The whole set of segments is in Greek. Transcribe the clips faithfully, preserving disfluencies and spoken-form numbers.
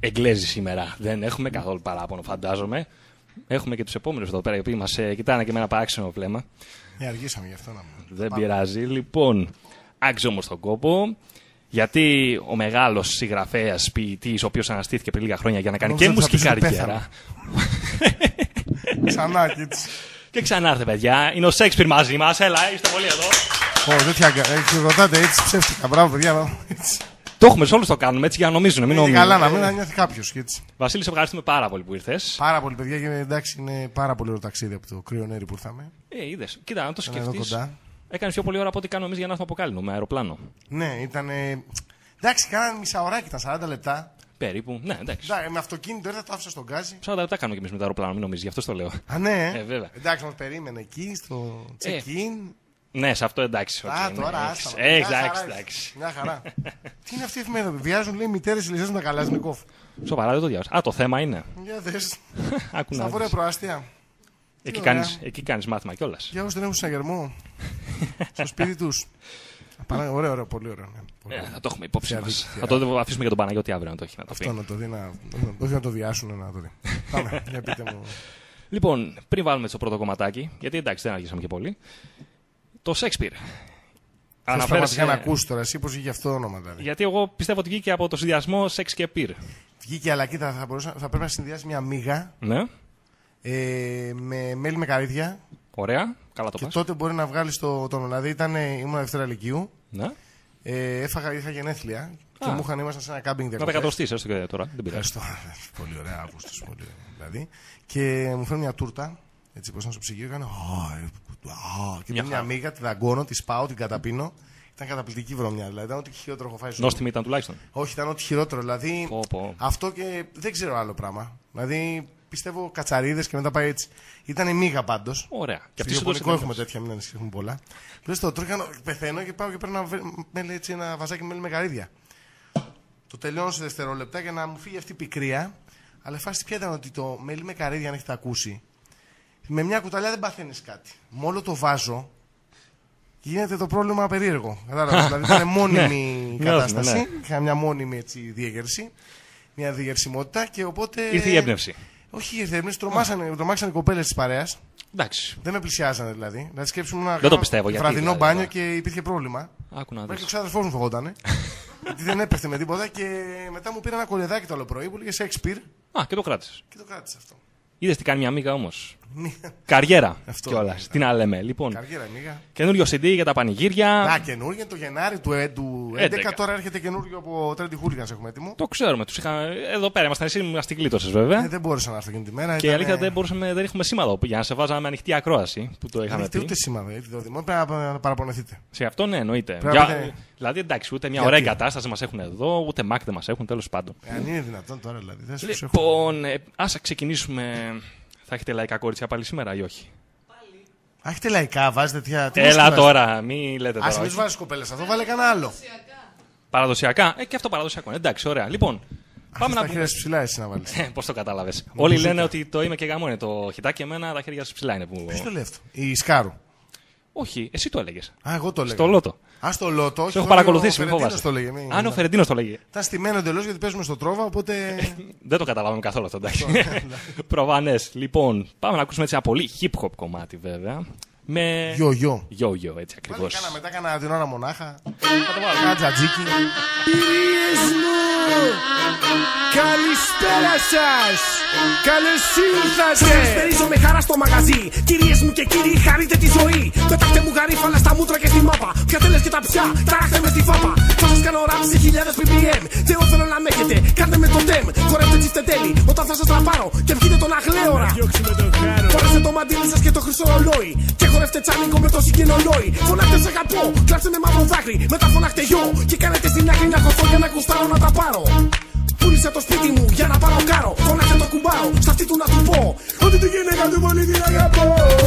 Εγγλέζοι σήμερα. Δεν έχουμε καθόλου παράπονο, φαντάζομαι. Έχουμε και τους επόμενους εδώ πέρα, οι οποίοι μας ε, κοιτάνε και με ένα παράξενο βλέμμα. Ε, αργήσαμε γι' αυτό να μου. Δεν Πάμε. πειράζει. Λοιπόν, άξιζε όμως τον κόπο. Γιατί ο μεγάλος συγγραφέας, ποιητής, ο οποίος αναστήθηκε πριν λίγα χρόνια για να κάνει Νομίζω και μουσική καριέρα. Ξανά και έτσι. Και ξανά έρθε, παιδιά. Είναι ο Σέξπιρ μαζί μας. Έλα, είστε πολύ εδώ. Ω, τέτοια. Ρωτάτε έτσι ψεύτικα. Μπράβο, παιδιά. Το έχουμε σε όλους το κάνουμε έτσι για να νομίζουν. Μην είναι καλά να μην νιώθει κάποιος. Βασίλη, σε ευχαριστούμε πάρα πολύ που ήρθες. Πάρα πολύ, παιδιά. Και εντάξει, είναι πάρα πολύ ωραίο ταξίδι από το κρύο νερί που ήρθαμε. Ε, είδες. Κοίτα, να το σκεφτείς. Έκανε πιο πολύ ώρα από ό,τι κάνω εμείς για να έρθουμε από Κάλινο με αεροπλάνο. Ναι, ήταν. Εντάξει, κάνανε μισά ωράκι, ήταν σαράντα λεπτά. Περίπου, ναι, εντάξει. εντάξει με αυτοκίνητο ήρθα, το άφησα στον γκάζι. σαράντα λεπτά κάνουμε κι εμείς με το αεροπλάνο, μην νομίζεις, γι' αυτό το λέω. Α, ναι. Ε, βέβαια. Εντάξει, μας περίμενε εκεί στο check-in. Ε, ναι, σε αυτό εντάξει. Α, okay, τώρα άστα. Εντάξει, εντάξει. Μια χαρά. Τι είναι αυτή η εφημερίδα που βιάζουν, λέει, μητέρες Ελισές με τα Καλάσνικοφ. Σοβαρά, δεν το διάβασα. Α, το θέμα είναι. Για δες. Στα βόρεια προάστια. Εκεί κάνεις, εκεί κάνεις μάθημα κιόλας. Για όσους δεν έχουν συναγερμό. Στο σπίτι τους. Ωραίο, ωραίο, πολύ ωραίο. Ναι. Πολύ ε, θα το έχουμε υπόψη μας. Θα το αφήσουμε για τον Παναγιώτη αύριο να το έχει να το πει. Αυτό να το δει, να, όχι να το διάσουν, να το δει. Πάμε, για πείτε μου. Λοιπόν, πριν βάλουμε το πρώτο κομματάκι, γιατί εντάξει δεν αργήσαμε και πολύ, το Σέξπιρ. Αναφέρεσαι... Πραγματικά να ακούσει τώρα εσύ πώς βγήκε αυτό το όνομα δηλαδή. Γιατί εγώ πιστεύω ότι βγήκε από το συνδυασμό σεξ και πυρ. Βγήκε, αλλά κοίτα, θα, μπορούσα, θα πρέπει να συνδυάσει μια μίγα ναι. ε, με μέλι με καρύδια. Ωραία, καλά το και πας. τότε μπορεί να βγάλει το τόνο. Δηλαδή ήταν, ήμουν Δευτέρα Λυκείου. Ναι. Ε, έφαγα, είχα γενέθλια και μου είχαν ήμασταν σε ένα κάμπινγκ διακοπές. Να τα εκατοστείς έστω και τώρα. Δεν πειράζει. Πολύ ωραία, Αύγουστος. Πολύ ωραία, δηλαδή. Και μου φέρνει μια τούρτα. Έτσι, πώς να στο ψυγείο, έκανε. Και μια, μια μίγα, τη δαγκώνω, τη σπάω, την καταπίνω. Ήταν καταπληκτική βρωμιά. Δηλαδή ήταν ό,τι χειρότερο έχω φάει. Νόστιμη ήταν τουλάχιστον. Όχι, ήταν ό,τι χειρότερο. Δηλαδή πω, πω. αυτό και δεν ξέρω άλλο πράγμα. Δηλαδή πιστεύω κατσαρίδες και μετά πάει έτσι. Ήταν η μίγα πάντως. Ωραία. Και στο Ιαπωνικό έχουμε τέτοια, μην ανησυχούμε πολλά. Λες το τρώγα, πεθαίνω και πάω και παίρνω ένα, έτσι, ένα βαζάκι μέλι με καρύδια. Το τελειώνω σε δευτερόλεπτα για να μου φύγει αυτή η πικρία. Αλλά η φάση ποια ήταν ότι το μέλι με καρύδια, αν έχετε ακούσει, με μια κουταλιά δεν παθαίνεις κάτι. Μόλο το βάζω, γίνεται το πρόβλημα περίεργο. Κατάλαβα. Δηλαδή ήταν μόνιμη κατάσταση. Είχα μια μόνιμη έτσι, διέγερση. Μια διεγερσιμότητα και οπότε. Ήρθε η έμπνευση. Όχι, ήρθε η έμπνευση. Τρομάξαν οι κοπέλες της παρέας. Εντάξει. Δεν με πλησιάζανε δηλαδή. Να σκέψουμε ένα δεν το πιστεύω, βραδινό γιατί, μπάνιο δηλαδή. Και υπήρχε πρόβλημα. Άκου να δεις. Μέχρι και ο ξάδερφός μου φοβότανε. Γιατί δεν έπεφτε με τίποτα και μετά μου πήρε ένα κολεδάκι το άλλο πρωί που λέγε Σέξπιρ. Α, και το κράτησες. Και το κράτησε αυτό. Είδες τι κάνει μια μίγα όμως. Καριέρα κιόλας. Τι να λέμε. Λοιπόν, καριέρα, μίγα. Καινούριο σι ντι για τα πανηγύρια. Να, καινούριο είναι το Γενάρη του έντεκα. Τώρα έρχεται καινούριο από Trendy Hooligans έχουμε έτοιμο. Το ξέρουμε. Τους είχα... Εδώ πέρα ήμασταν εσύ, μας την κλείτωσες βέβαια. Ε, δεν μπόρεσα να έρθω εκείνη τη μέρα. Και η αλήθεια δεν, μπορούσαμε, δεν έχουμε σήμα για να σε βάζαμε ανοιχτή ακρόαση που το είχαμε πει. Ούτε σήμα, πρέπει να παραπονεθείτε. Σε αυτό ναι, εννοείται. Για... Δηλαδή εντάξει, ούτε μια ωραία εγκατάσταση μας έχουν εδώ, ούτε Mac δεν μας έχουν, τέλος πάντων. Ε, αν είναι δυνατόν τώρα δηλαδή. Λοιπόν, ας ξεκινήσουμε. Θα έχετε λαϊκά κορίτσια πάλι σήμερα ή όχι? Πάλι. Α, έχετε λαϊκά, βάζετε τέτοια. Έλα τώρα, μην λέτε τώρα. Ας μην βάζεις κοπέλες, αυτό βάλε κανένα άλλο. Παραδοσιακά. Ε, και αυτό παραδοσιακό. Εντάξει, ωραία. Λοιπόν, πάμε να πούμε. Τα χέρια σου ψηλά, εσύ να βάλεις. Πώς το κατάλαβες? Όλοι λένε ότι το είμαι και γαμό είναι το χιτάκι, εμένα τα χέρια σου ψηλά είναι που. Ποιος το λέει αυτό? Η Σκάρου. Όχι, εσύ το έλεγες. Α, εγώ το έλεγα. Στο Λότο. Α, στο Λότο, όχι. Σε έχω παρακολουθήσει, μην φοβάσαι. Το λέγε, μην... Αν ο Φερεντίνος το λέγε. Ήταν στημένο εντελώς γιατί παίζουμε στο Τρόβα, οπότε. Δεν το καταλάβαμε καθόλου αυτό, εντάξει. Προφανές. Λοιπόν, πάμε να ακούσουμε έτσι ένα πολύ hip hop κομμάτι βέβαια. Με. Γιο, γιο. Γιο, γιο, έτσι ακριβώς. Κάνα, μετά κάνα την ώρα μονάχα. Κάνα τζατζίκι. Καλησπέρα σας! Καλώς ήρθατε! Στερίζω με χαρά στο μαγαζί. Κυρίες μου και κύριοι, χαρείτε τη ζωή. Πετάχτε μου γαρίφαλα στα μούτρα και στη μάπα. Πιατέλες και τα πια, ταράχτε με στη φάπα. Θα σας κάνω ράπ σε χιλιάδες πι πι εμ. Θεό θέλω να με έχετε, κάντε με το τεμ. Χορεύτε τσιφτετέλη, όταν θα σας τραπάρω. Και βγείτε τον αγλέωρα. Φορέστε το μαντίλι σας και το χρυσό ρολόι. Και χορεύτε τσάνικο με το συγκινολόι. Φωνάχτε σε αγαπώ, κλάψτε με μαύρο δάκρυ. Μετά φωνάχτε γιο. Και κάνετε στην άκρη να χωθώ για να κουστάρω να τα πάρω. Πούλησε το σπίτι μου για να πάρω κάρο. Φωνάχτε το κουμπάρο, στα αυτή του να του πω ότι τη γυναίκα του πολύ την αγαπώ.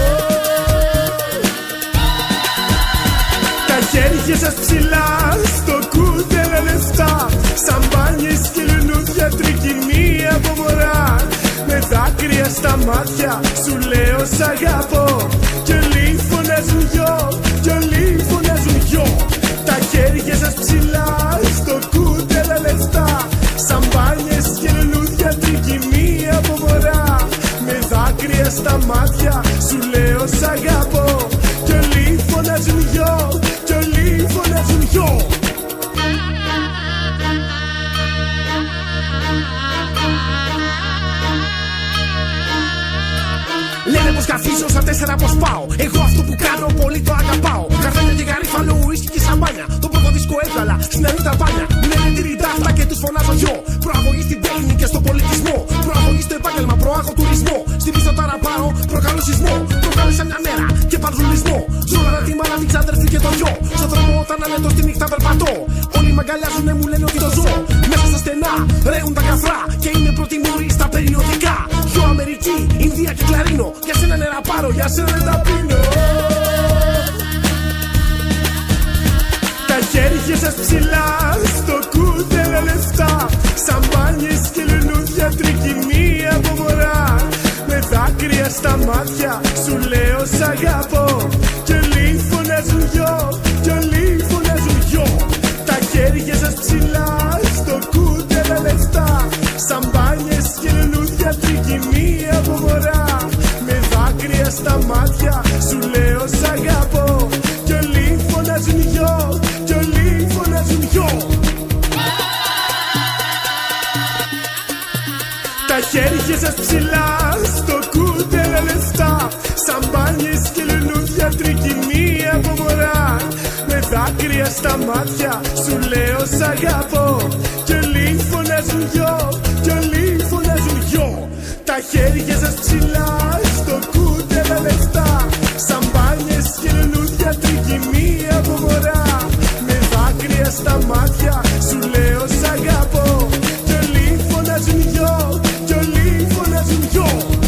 Τα χέρια σας ψηλά στο κούτελο λεφτά. Σαμπάνιες και λουλούδια τρικυμία από μωρά. Με δάκρυα στα μάτια σου λέω σ' αγαπώ. Κι όλοι φωνάζουν γιο, κι όλοι φωνάζουν γιο. Τα χέρια σας ψηλά στο κούτελο λεφτά. Σαμπάνιες και λουλούδια Καθίζω στα τέσσερα πως πάω. Εγώ αυτό που κάνω πολύ το αγαπάω. Καρδένια και γαρίφαλο, ουίσκι και σαμπάνια. Το πρώτο δίσκο έβγαλα στην Ανίτα Μπάνια. Είναι τυριτά αυτά και τους φωνάζω γιο. Προαγωγή στην τέχνη και στον πολιτισμό. Προαγωγή στο επάγγελμα, προάγω τουρισμό. Στην πίστα τώρα πάω, προκαλώ σεισμό. Προκάλεσα μια μέρα και παρζουλισμό. Ζώλα να τη μάνα, την ξάδερφη και το γιο. Στον δρόμο όταν ανέτω στη νύχτα περπατώ. Όλοι μ' αγκαλιάζουνε, μου λένε ότι το ζω. Μέσα στα στενά ρέουν τα καφρά και είναι πρώτη μουρή στα περιοδικά. Γιο Αμερική, Ινδία και Κλαρίνο. Για σένα νερά πάρω, για σένα δεν τα πίνω. Τα χέρια σας ψηλά, στο κούτελο λεφτά. Σαμπάνιες και λουλούδια, τρικυμία από μωρά. Με δάκρυα στα μάτια, σου λέω σ' αγαπώ. Κι όλοι φωνάζουν γιο, κι όλοι φωνάζουν γιο. Τα χέρια σας ψηλά, στο κούτελο λεφτά. Σαμπάνιες και λουλούδια, τρικυμία από μωρά. Με δάκρυα στα μάτια, σου λέω σ' αγαπώ. Κι όλοι φωνάζουν γιο, κι όλοι φωνάζουν γιο. Τα χέρια σας ψηλά, στο κούτελο λεφτά. Σαμπάνιες και λουλούδια, τρικυμία από μωρά. Με δάκρυα στα μάτια, σου λέω σ' αγαπώ. Κι όλοι φωνάζουν γιο, κι όλοι φωνάζουν γιο. Τα χέρια σας ψηλά, στο κούτελο λεφτά. Σαμπάνιες και λουλούδια, τρικυμία από μωρά. Με δάκρυα στα μάτια, σου λέω σ' αγαπώ. Κι όλοι φωνάζουν γιο, κι όλοι φωνάζουν γιο.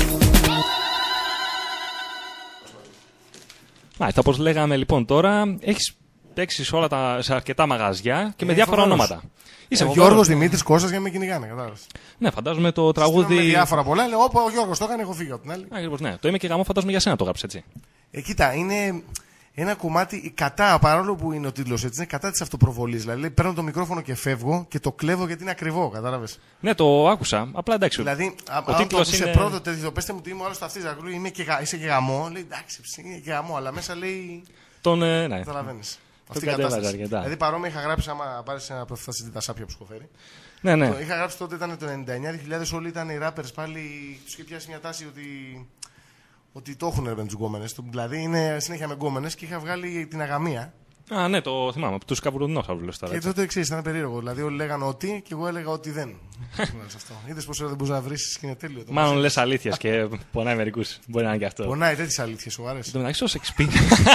Μάλιστα, όπως λέγαμε λοιπόν τώρα, έχεις παίξει σε, όλα τα, σε αρκετά μαγαζιά και με Ε, διάφορα φοβερός. ονόματα. Είσαι Ο φοβερός. Γιώργος Δημήτρης Κώστας για να με κυνηγάνε, κατάλαβες. Ναι, φαντάζομαι το Με τραγούδι. διάφορα πολλά, λέω, όπα, ο Γιώργος το έκανε, έχω φύγει από την άλλη. Ακριβώς, ναι. Το είμαι και γαμό, φαντάζομαι για σένα το γράψε έτσι. Ε, κοίτα, είναι ένα κομμάτι κατά, παρόλο που είναι ο τίτλος έτσι, είναι κατά της αυτοπροβολής. Δηλαδή, παίρνω το μικρόφωνο και φεύγω και το κλέβω γιατί είναι ακριβό, κατάλαβες. Ναι, το άκουσα. Απλά εντάξει. Δηλαδή, ο αν το τίτλος ακούσε είναι. πρώτο τέτοιο, πέστε μου τι είμαι, ο άλλος ταυτίζει, είμαι και, γα- είσαι και γαμό. Λέει εντάξει, ψ, είναι και γαμό, αλλά μέσα λέει. Τον. Ε, ναι. Καταλαβαίνεις. Το Αυτή η κατέβαζε κατάσταση. αρκετά. Δηλαδή, παρόμοια είχα γράψει, άμα πάρει ένα από αυτά τα σάπια που σκοφέρει. Ναι, ναι. Το είχα γράψει τότε, ήταν το ενενήντα εννιά δύο χιλιάδες, όλοι ήταν οι rappers πάλι. Τους είχε πιάσει μια τάση ότι. Ότι το έχουν με τις γκόμενες. Δηλαδή είναι συνέχεια με γκόμενες και είχα βγάλει την αγαμία. Α, ναι, το θυμάμαι. Από του καβουρνόσαυρου τώρα. Και έτσι. τότε το εξή, ήταν περίεργο. Δηλαδή όλοι λέγανε ότι και εγώ έλεγα ότι δεν. Είδες πόσο δεν μπορείς να βρεις και είναι τέλειο. το Μάλλον μας. λες αλήθειες και πονάει μερικούς. Μπορεί να είναι και αυτό. Πονάει τέτοιες αλήθειες, σου Εν άρεσε. τω μεταξύ, ως experience.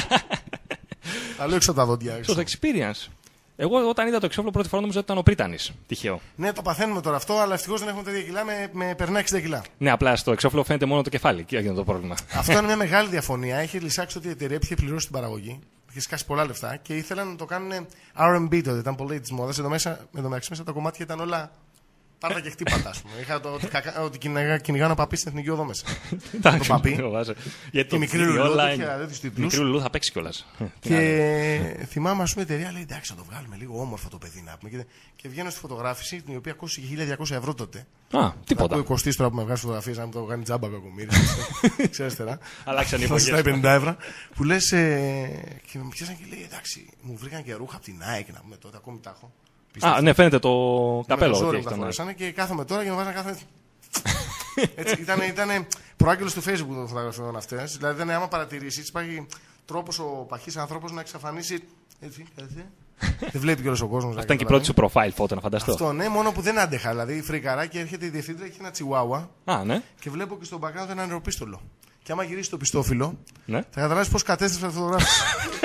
Τα λέω έξω από τα δόντια. έξω. Ως experience. Εγώ όταν είδα το εξώφυλλο πρώτη φορά νόμιζα ότι ήταν ο Πρίτανης. Τυχαίο. Ναι, το παθαίνουμε τώρα αυτό, αλλά ευτυχώς δεν έχουμε τα ίδια κιλά, με, με περνά εξήντα κιλά. Ναι, απλά στο εξώφυλλο φαίνεται μόνο το κεφάλι. Και έγινε το πρόβλημα. Αυτό είναι μια μεγάλη διαφωνία. Έχει λησάξει ότι η εταιρεία είχε πληρώσει την παραγωγή, είχε σκάσει πολλά λεφτά και ήθελαν να το κάνουν αρ εμ μπι τότε. Ήταν πολύ τη μόδα. Εδώ μέσα, εδώ μέσα, μέσα τα κομμάτια ήταν όλα πάρτα και χτύπατα, α πούμε. Είχα το ότι, κακά, ότι κυνηγά, κυνηγάω να παπεί στην εθνική οδό μέσα. το παπί. Γιατί Και μικρή Λουλού, τέτοια, τέτοιους τίτλους. Μικρή Λουλού θα παίξει κιόλας. Και θυμάμαι, α πούμε, η εταιρεία λέει εντάξει, να το βγάλουμε λίγο όμορφο το παιδί να πούμε. Και, και βγαίνω στη φωτογράφηση, την οποία κόστησε χίλια διακόσια ευρώ τότε. Α, τίποτα. Ακούει κοστίσει τώρα που με βγάζει φωτογραφίες, να μου το κάνει τζάμπα κακομοίρι. Ξέρετε τώρα. Αλλάξαν οι Στα εποχές. πενήντα ευρώ. Που λε. Και με πιάσαν και λέει εντάξει, μου βρήκαν και ρούχα από την Nike να πούμε τότε, ακόμη τα έχω. Α, ναι, φαίνεται το καπέλο. Με το ότι ζόρι έχει μου τα τον- φορέσανε και κάθομαι τώρα και με βάζανε κάθε. Έτσι, ήταν, ήταν προάγγελος του Facebook των φωτογραφιών αυτές. Δηλαδή, δεν, άμα παρατηρήσει, υπάρχει τρόπος ο παχής άνθρωπος να εξαφανίσει. Έτσι, έτσι. Δεν βλέπει κιόλας ο κόσμος. Αυτή ήταν και η πρώτη σου profile photo, να φανταστώ. Αυτό, ναι, μόνο που δεν άντεχα. Δηλαδή, φρικαρά και έρχεται η διευθύντρια και έχει ένα τσιουάουα Α, ναι. και βλέπω και στον background ένα αεροπίστολο. Και άμα γυρίσει το πιστόφυλλο, Ναι. θα καταλάβει πώ κατέστρεψε τη φωτογράφηση.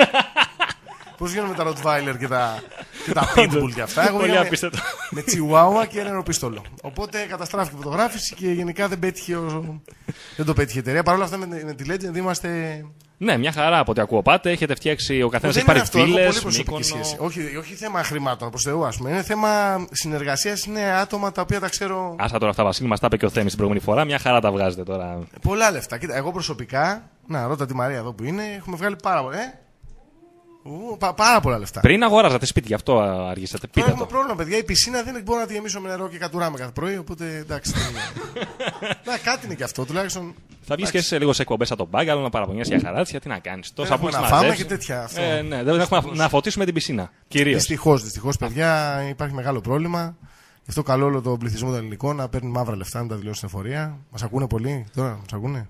Πώ γίνονται με τα Rottweiler και τα, και τα Pitbull και αυτά. Εγώ Πολύ πήγα με, απίστευτο. με τσιουάουα και ένα αεροπίστολο. Οπότε καταστράφηκε η φωτογράφηση και γενικά δεν, πέτυχε ο... δεν το πέτυχε η εταιρεία. Παρ' όλα αυτά με, με τη Legend είμαστε. Ναι, μια χαρά από ό,τι ακούω. Πάτε, έχετε φτιάξει ο καθένα Δεν έχει είναι πάρει αυτό, έχω φίλε. πολύ προσωπική σχέση. Όχι, όχι θέμα χρημάτων προ Θεού, α πούμε. Είναι θέμα συνεργασία. Είναι άτομα τα οποία τα ξέρω. Άσα τώρα αυτά, Βασίλη, μα τα είπε και ο Θέμης την προηγούμενη φορά. Μια χαρά τα βγάζετε τώρα. Πολλά λεφτά. Κοίτα, εγώ προσωπικά. Να, ρώτα τη Μαρία εδώ που είναι. Έχουμε βγάλει πάρα πολλά. Ε? Ου, πα, πάρα πολλά λεφτά. Πριν αγοράζατε σπίτι, γι' αυτό αργήσατε. Τώρα Πείτε έχουμε το. πρόβλημα, παιδιά. Η πισίνα δεν μπορώ να τη γεμίσω με νερό και κατουράμε κάθε πρωί. Οπότε εντάξει. δεν είναι. Να, κάτι είναι και αυτό. Τουλάχιστον. Θα βγει και σε λίγο σε εκπομπέ από τον μπάγκαλο να παραπονιέσαι για χαράτσια. Τι να κάνει. Τόσα που έχουμε έχει να φάμε μαζέψει. και τέτοια, αυτό. Ε, ναι, δεν έχουμε να- να φωτίσουμε την πισίνα. Κυρίω. Δυστυχώ, δυστυχώ, παιδιά, υπάρχει μεγάλο πρόβλημα. Γι' αυτό καλό όλο το πληθυσμό των ελληνικών να παίρνουν μαύρα λεφτά να τα δηλώσουν στην εφορία. Μας ακούνε πολύ τώρα, μας ακούνε.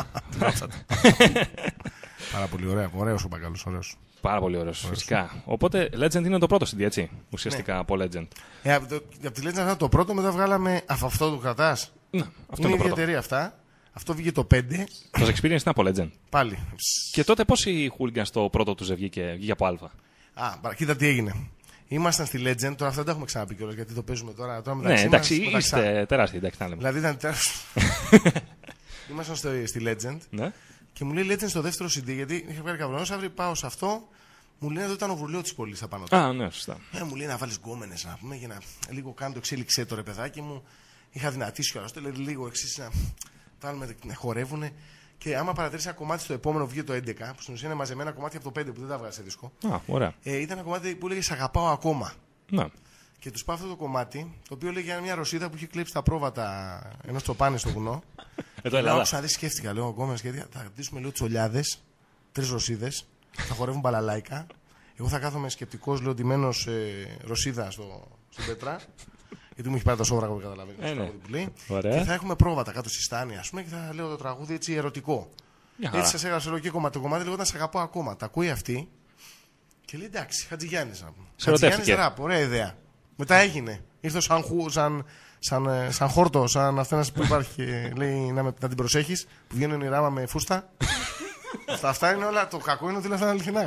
Πάρα πολύ ωραία. Ωραίος ο Μπακάλος, ωραίος. Πάρα πολύ ωραίος, φυσικά. Οπότε Legend είναι το πρώτο σι ντι, έτσι. Ουσιαστικά ναι. από Legend. Ε, από, το, από τη Legend αυτό το πρώτο, μετά βγάλαμε. Αφ, αυτό το κρατάς. Ναι, αυτό είναι είναι η εταιρεία αυτά. Αυτό βγήκε το πέντε. Το Experience είναι από Legend. Πάλι. Και τότε πώς οι Hooligans το πρώτο του βγήκε, βγήκε από Α. Α, κοίτα τι έγινε. Ήμασταν στη Legend, τώρα αυτά δεν τα έχουμε ξαναπεί κιόλας γιατί το παίζουμε τώρα. τώρα ναι, εντάξει, είστε τεράστιοι, εντάξει, να λέμε. Δηλαδή ήταν τεράστιο. Ήμασταν στο, στη Legend ναι. και μου λέει Legend στο δεύτερο σι ντι γιατί είχε βγάλει καυρονός, αύριο πάω σε αυτό. Μου λέει εδώ ήταν ο Βουρλιό τη πόλη απάνω του. Α, ναι, σωστά. Ε, μου λέει να βάλει γκόμενες να πούμε για να λίγο κάνω το εξέλιξέ το ρε παιδάκι μου. Είχα δυνατήσει κιόλας. Το λέει λίγο εξή να βάλουμε να χορεύουνε. Και άμα παρατηρήσει ένα κομμάτι στο επόμενο βγήκε το έντεκα, που στην ουσία είναι μαζεμένα κομμάτια από το πέντε που δεν τα βγάζει σε δίσκο. Α, ωραία. Ε, ήταν ένα κομμάτι που έλεγε Σ' αγαπάω ακόμα. Να. Και του πάω αυτό το κομμάτι, το οποίο λέγε για μια Ρωσίδα που είχε κλέψει τα πρόβατα ενό τσοπάνι στο βουνό. Εδώ λέω, άκουσα, δεν σκέφτηκα, λέω γκόμενες, γιατί θα χτίσουμε λίγο τσολιάδες, τρεις Ρωσίδες, θα χορεύουν μπαλαλάικα. Εγώ θα κάθομαι σκεπτικός, λέω, ντυμένος ε, Ρωσίδα στο, στην πέτρα. Γιατί μου έχει πάρει το σόβραγο που καταλαβαίνει. Ε, ναι. Που λέει. Ωραία. Και θα έχουμε πρόβατα κάτω στη στάνη, α πούμε, και θα λέω το τραγούδι έτσι ερωτικό. Έτσι σα έγραψε και κομμάτι. Το κομμάτι λέγονταν Σ' αγαπώ ακόμα. Τα ακούει αυτή και λέει εντάξει, Χατζηγιάννης να πούμε. Χατζηγιάννης ραπ, ωραία ιδέα. Μετά έγινε. Ήρθε σαν, χου, σαν, σαν, σαν, σαν χόρτο, σαν αυτένα που υπάρχει. Λέει να, με, να την προσέχει, που βγαίνουν οι ράμα με φούστα. Αυτά, αυτά είναι όλα. Το κακό είναι ότι όλα αυτά είναι αληθινά.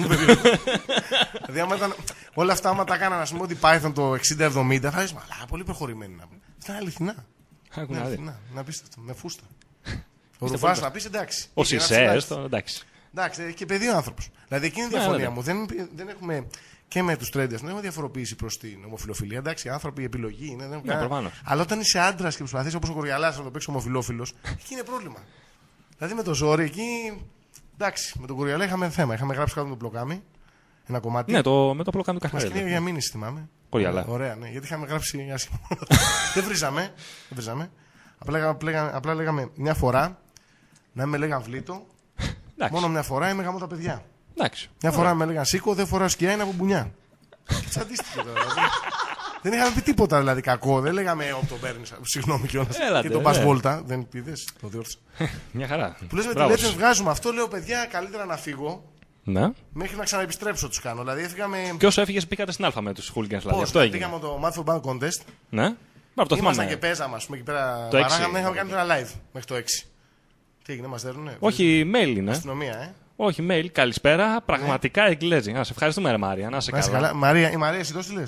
Δηλαδή, άμα ήταν, όλα αυτά, άμα τα έκαναν, α πούμε, ότι Python το εξήντα εβδομήντα, θα λες μαλάκα, πολύ προχωρημένοι να πούμε. Αυτά είναι αληθινά. Είναι αληθινά. Να πείστε αυτό, με φούστα. Ο Ρουβάς να πει εντάξει. Ο Σισές, εντάξει. Εντάξει, έχει και παιδί ο άνθρωπο. Δηλαδή, εκείνη είναι η διαφωνία μου. Δεν, δεν έχουμε και με του τρέντες, δεν έχουμε διαφοροποίηση προ την ομοφυλοφιλία. Εντάξει, οι άνθρωποι, η επιλογή είναι. Δεν ναι, κανένα... Αλλά όταν είσαι άντρα και προσπαθεί όπω ο Κοριαλάς να το παίξει ομοφυλόφιλο, εκεί είναι πρόβλημα. Δηλαδή με το ζόρι εκεί. Εντάξει, με τον Κοριαλά είχαμε θέμα. Είχαμε γράψει κάτω με το πλοκάμι. Ένα κομμάτι. Ναι, το, με το πλοκάμι του Καχαρέλα. Μας για μήνυση θυμάμαι. Κοριαλά. Ωραία, ναι, γιατί είχαμε γράψει άσχημα. Δεν βρίζαμε. Δεν βρίζαμε. Απλά, απλά, απλά λέγαμε μια φορά να με λέγαν βλήτο. Μόνο μια φορά είμαι γαμώ τα παιδιά. Εντάξει. Μια φορά ωραία. Με λέγαν σίκο, δεν φοράω σκιά, είναι από μπουνιά. Τι αντίστοιχο τώρα. Δηλαδή. Δεν είχαμε πει τίποτα δηλαδή κακό. Δεν λέγαμε όπου τον παίρνει. Συγγνώμη κιόλας. Και τον πα βόλτα. Δεν πήδες, το διόρθωσα. Μια χαρά. Που λες με τη Legend βγάζουμε αυτό, λέω παιδιά, καλύτερα να φύγω. Ναι. Μέχρι να ξαναεπιστρέψω του κάνω. Δηλαδή έφυγαμε. Και όσο έφυγε, πήγατε στην Α με του Hooligans. Δηλαδή. Αυτό έγινε. Πήγαμε το Mad for Band Contest. Ναι. Μα το θυμάμαι. Και παίζαμε, α πούμε, εκεί πέρα. Παράγαμε, είχαμε κάνει ένα live μέχρι το έξι. Τι έγινε, μα δέρνουνε. Όχι, mail είναι. Αστυνομία, ε. Όχι, mail, καλησπέρα. Πραγματικά εγκλέζει. Να σε ευχαριστούμε, ρε Μάρια. Να σε καλά. καλά. Μαρία, η Μαρία, εσύ το στείλε.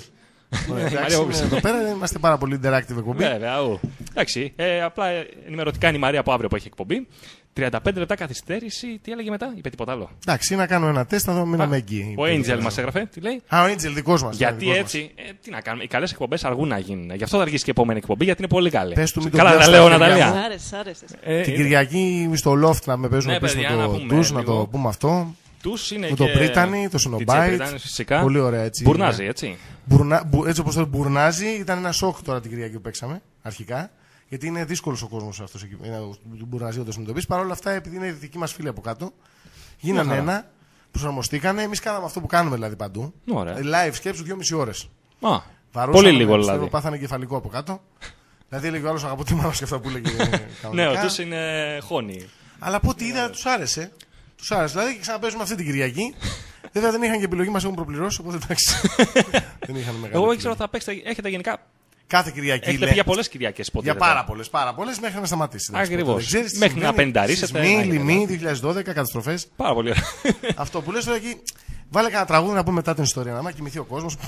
Εδώ πέρα είμαστε πάρα πολύ interactive εκπομπή. Βέβαια, ου. Εντάξει, ε, απλά ενημερωτικά είναι η Μαρία από αύριο που έχει εκπομπή. τριάντα πέντε λεπτά καθυστέρηση, τι έλεγε μετά, είπε τίποτα άλλο. Εντάξει, να κάνω ένα τεστ, να δω μείναμε εκεί. Ο Angel μας έγραφε, τι λέει. Α, ο Angel δικός μας. Γιατί δικός έτσι, ε, τι να κάνουμε, οι καλές εκπομπές αργούν να γίνουν. Γι' αυτό θα αργήσει και η επόμενη εκπομπή, γιατί είναι πολύ καλή. Πες του μην το καλά, τα λέω, Ναταλία. Ε, Την Κυριακή στο loft να με παίζουν πίσω με το τους, να το πούμε αυτό. Είναι με το Brittany, το Snowbite. Πολύ ωραία έτσι. Μπουρνάζει, έτσι. Μπουρνα, μπου, έτσι όπως το μπουρνάζει, ήταν ένα σοκ τώρα την Κυριακή που παίξαμε αρχικά. Γιατί είναι δύσκολο ο κόσμο αυτό του μπουρναζίου να το συνειδητοποιήσει. Παρ' όλα αυτά, επειδή είναι οι δικοί μα φίλοι από κάτω, γίνανε yeah, ένα, προσαρμοστήκανε. Εμεί κάναμε αυτό που κάνουμε δηλαδή παντού. Ωραία. Live σκέψου δυόμιση ώρες. Ah, πολύ λίγο δηλαδή. Πάθανε κεφαλικό από κάτω. Δηλαδή έλεγε ο άλλο αγαπώ τη μάνα και αυτά που έλεγε. Ναι, ο του είναι χώνη. Αλλά από ό,τι είδα του άρεσε. Του άρεσε. Δηλαδή και ξαναπέζουμε αυτή την Κυριακή. Βέβαια δεν είχαν και επιλογή, μα έχουν προπληρώσει. Οπότε εντάξει. Δεν είχαν μεγάλη. Εγώ ήξερα ότι θα παίξετε, έχετε γενικά. Κάθε Κυριακή. Έχετε πει για πολλές Κυριακές ποτέ. Για πάρα πολλές, πάρα πολλές μέχρι να σταματήσει. Ακριβώς. Μέχρι να πενταρίσετε. Μη, λιμί, δύο χιλιάδες δώδεκα, καταστροφές. Πάρα πολύ ωραία. Αυτό που λες τώρα εκεί. Βάλε κανένα τραγούδι να πούμε μετά την ιστορία. Να μην κοιμηθεί ο κόσμος.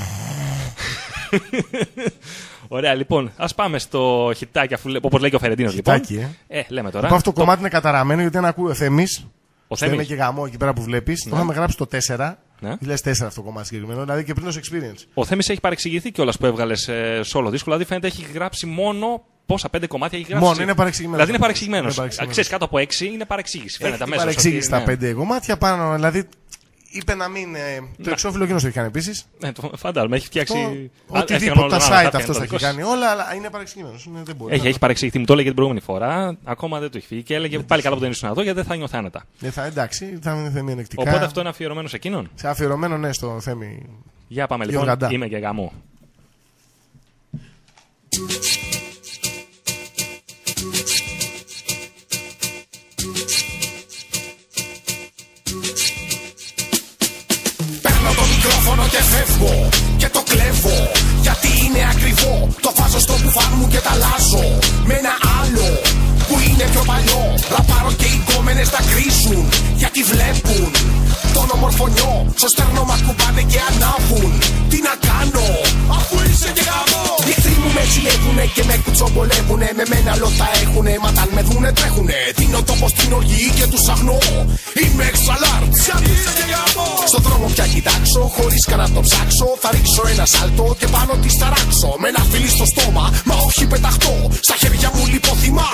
Ωραία, λοιπόν. Ας πάμε στο χιτάκι, όπως λέει και ο Φερεντίνος. Χιτάκι, λοιπόν. ε. ε, λέμε τώρα. Λοιπόν, αυτό το κομμάτι είναι καταραμένο γιατί δεν ακούει ο Θέμης. Ο Θέμης. Είναι και γαμό εκεί πέρα που βλέπεις. Ναι. Το είχαμε γράψει το τέσσερα. Ναι. δύο χιλιάδες τέσσερα αυτό το κομμάτι συγκεκριμένο. Δηλαδή και πριν το Experience. Ο Θέμης έχει παρεξηγηθεί κιόλας που έβγαλες ε, solo δίσκο. Δηλαδή φαίνεται έχει γράψει μόνο. Πόσα πέντε κομμάτια έχει γράψει. Μόνο είναι παρεξηγημένο. Δηλαδή είναι παρεξηγημένο. Ξέρεις, κάτω από έξι είναι παρεξήγηση. Φαίνεται αμέσως. Παρεξήγηση τα πέντε κομμάτια πάνω. Δηλαδή είπε να μην. Ε, το εξώφυλλο εκείνο το έχει κάνει επίσης. Ναι, το φαντάζομαι. Έχει φτιάξει. Οτιδήποτε τα site αυτό το έχει κάνει όλα, αλλά είναι παρεξηγημένο. Έχει, έχει παρεξηγηθεί. Μου το έλεγε την προηγούμενη φορά. Ακόμα δεν το έχει φύγει και έλεγε πάλι καλά που δεν ήσουν εδώ γιατί δεν θα νιώθει άνετα. Δεν θα, εντάξει, θα είναι θέμη ενεκτικά. Οπότε αυτό είναι αφιερωμένο σε εκείνον. Σε αφιερωμένο, ναι, στο Θέμη. Για πάμε λοιπόν. Είμαι και γαμό. Παίρνω το μικρόφωνο και φεύγω και το κλέβω, γιατί είναι ακριβό. Το βάζω στο μπουφάν μου και τα αλλάζω με ένα άλλο που είναι πιο παλιό. Ραπάρω και οι γκόμενες τα κρίζουν, γιατί βλέπουν τον ομορφωνιό. Στο στέρνο μας κουμπάνε και ανάβουν. Τι να κάνω αφού είσαι και γαμό. Οι εχθροί μου με ζηλεύουνε και με κουτσομπολεύουνε. Με μένα λότα έχουνε, μα όταν με δούνε τρέχουνε. Δίνω τόπο στην οργή και τους αγνώ. Είμαι extra large, γιατί είσαι και γαμό. Στον δρόμο πια κοιτάξω, χωρίς καν να το ψάξω. Θα ρίξω ένα σάλτο και πάνω τη ταράξω. Με ένα φιλί στο στόμα, μα όχι πεταχτώ. Στα χέρια μου λιποθυμά.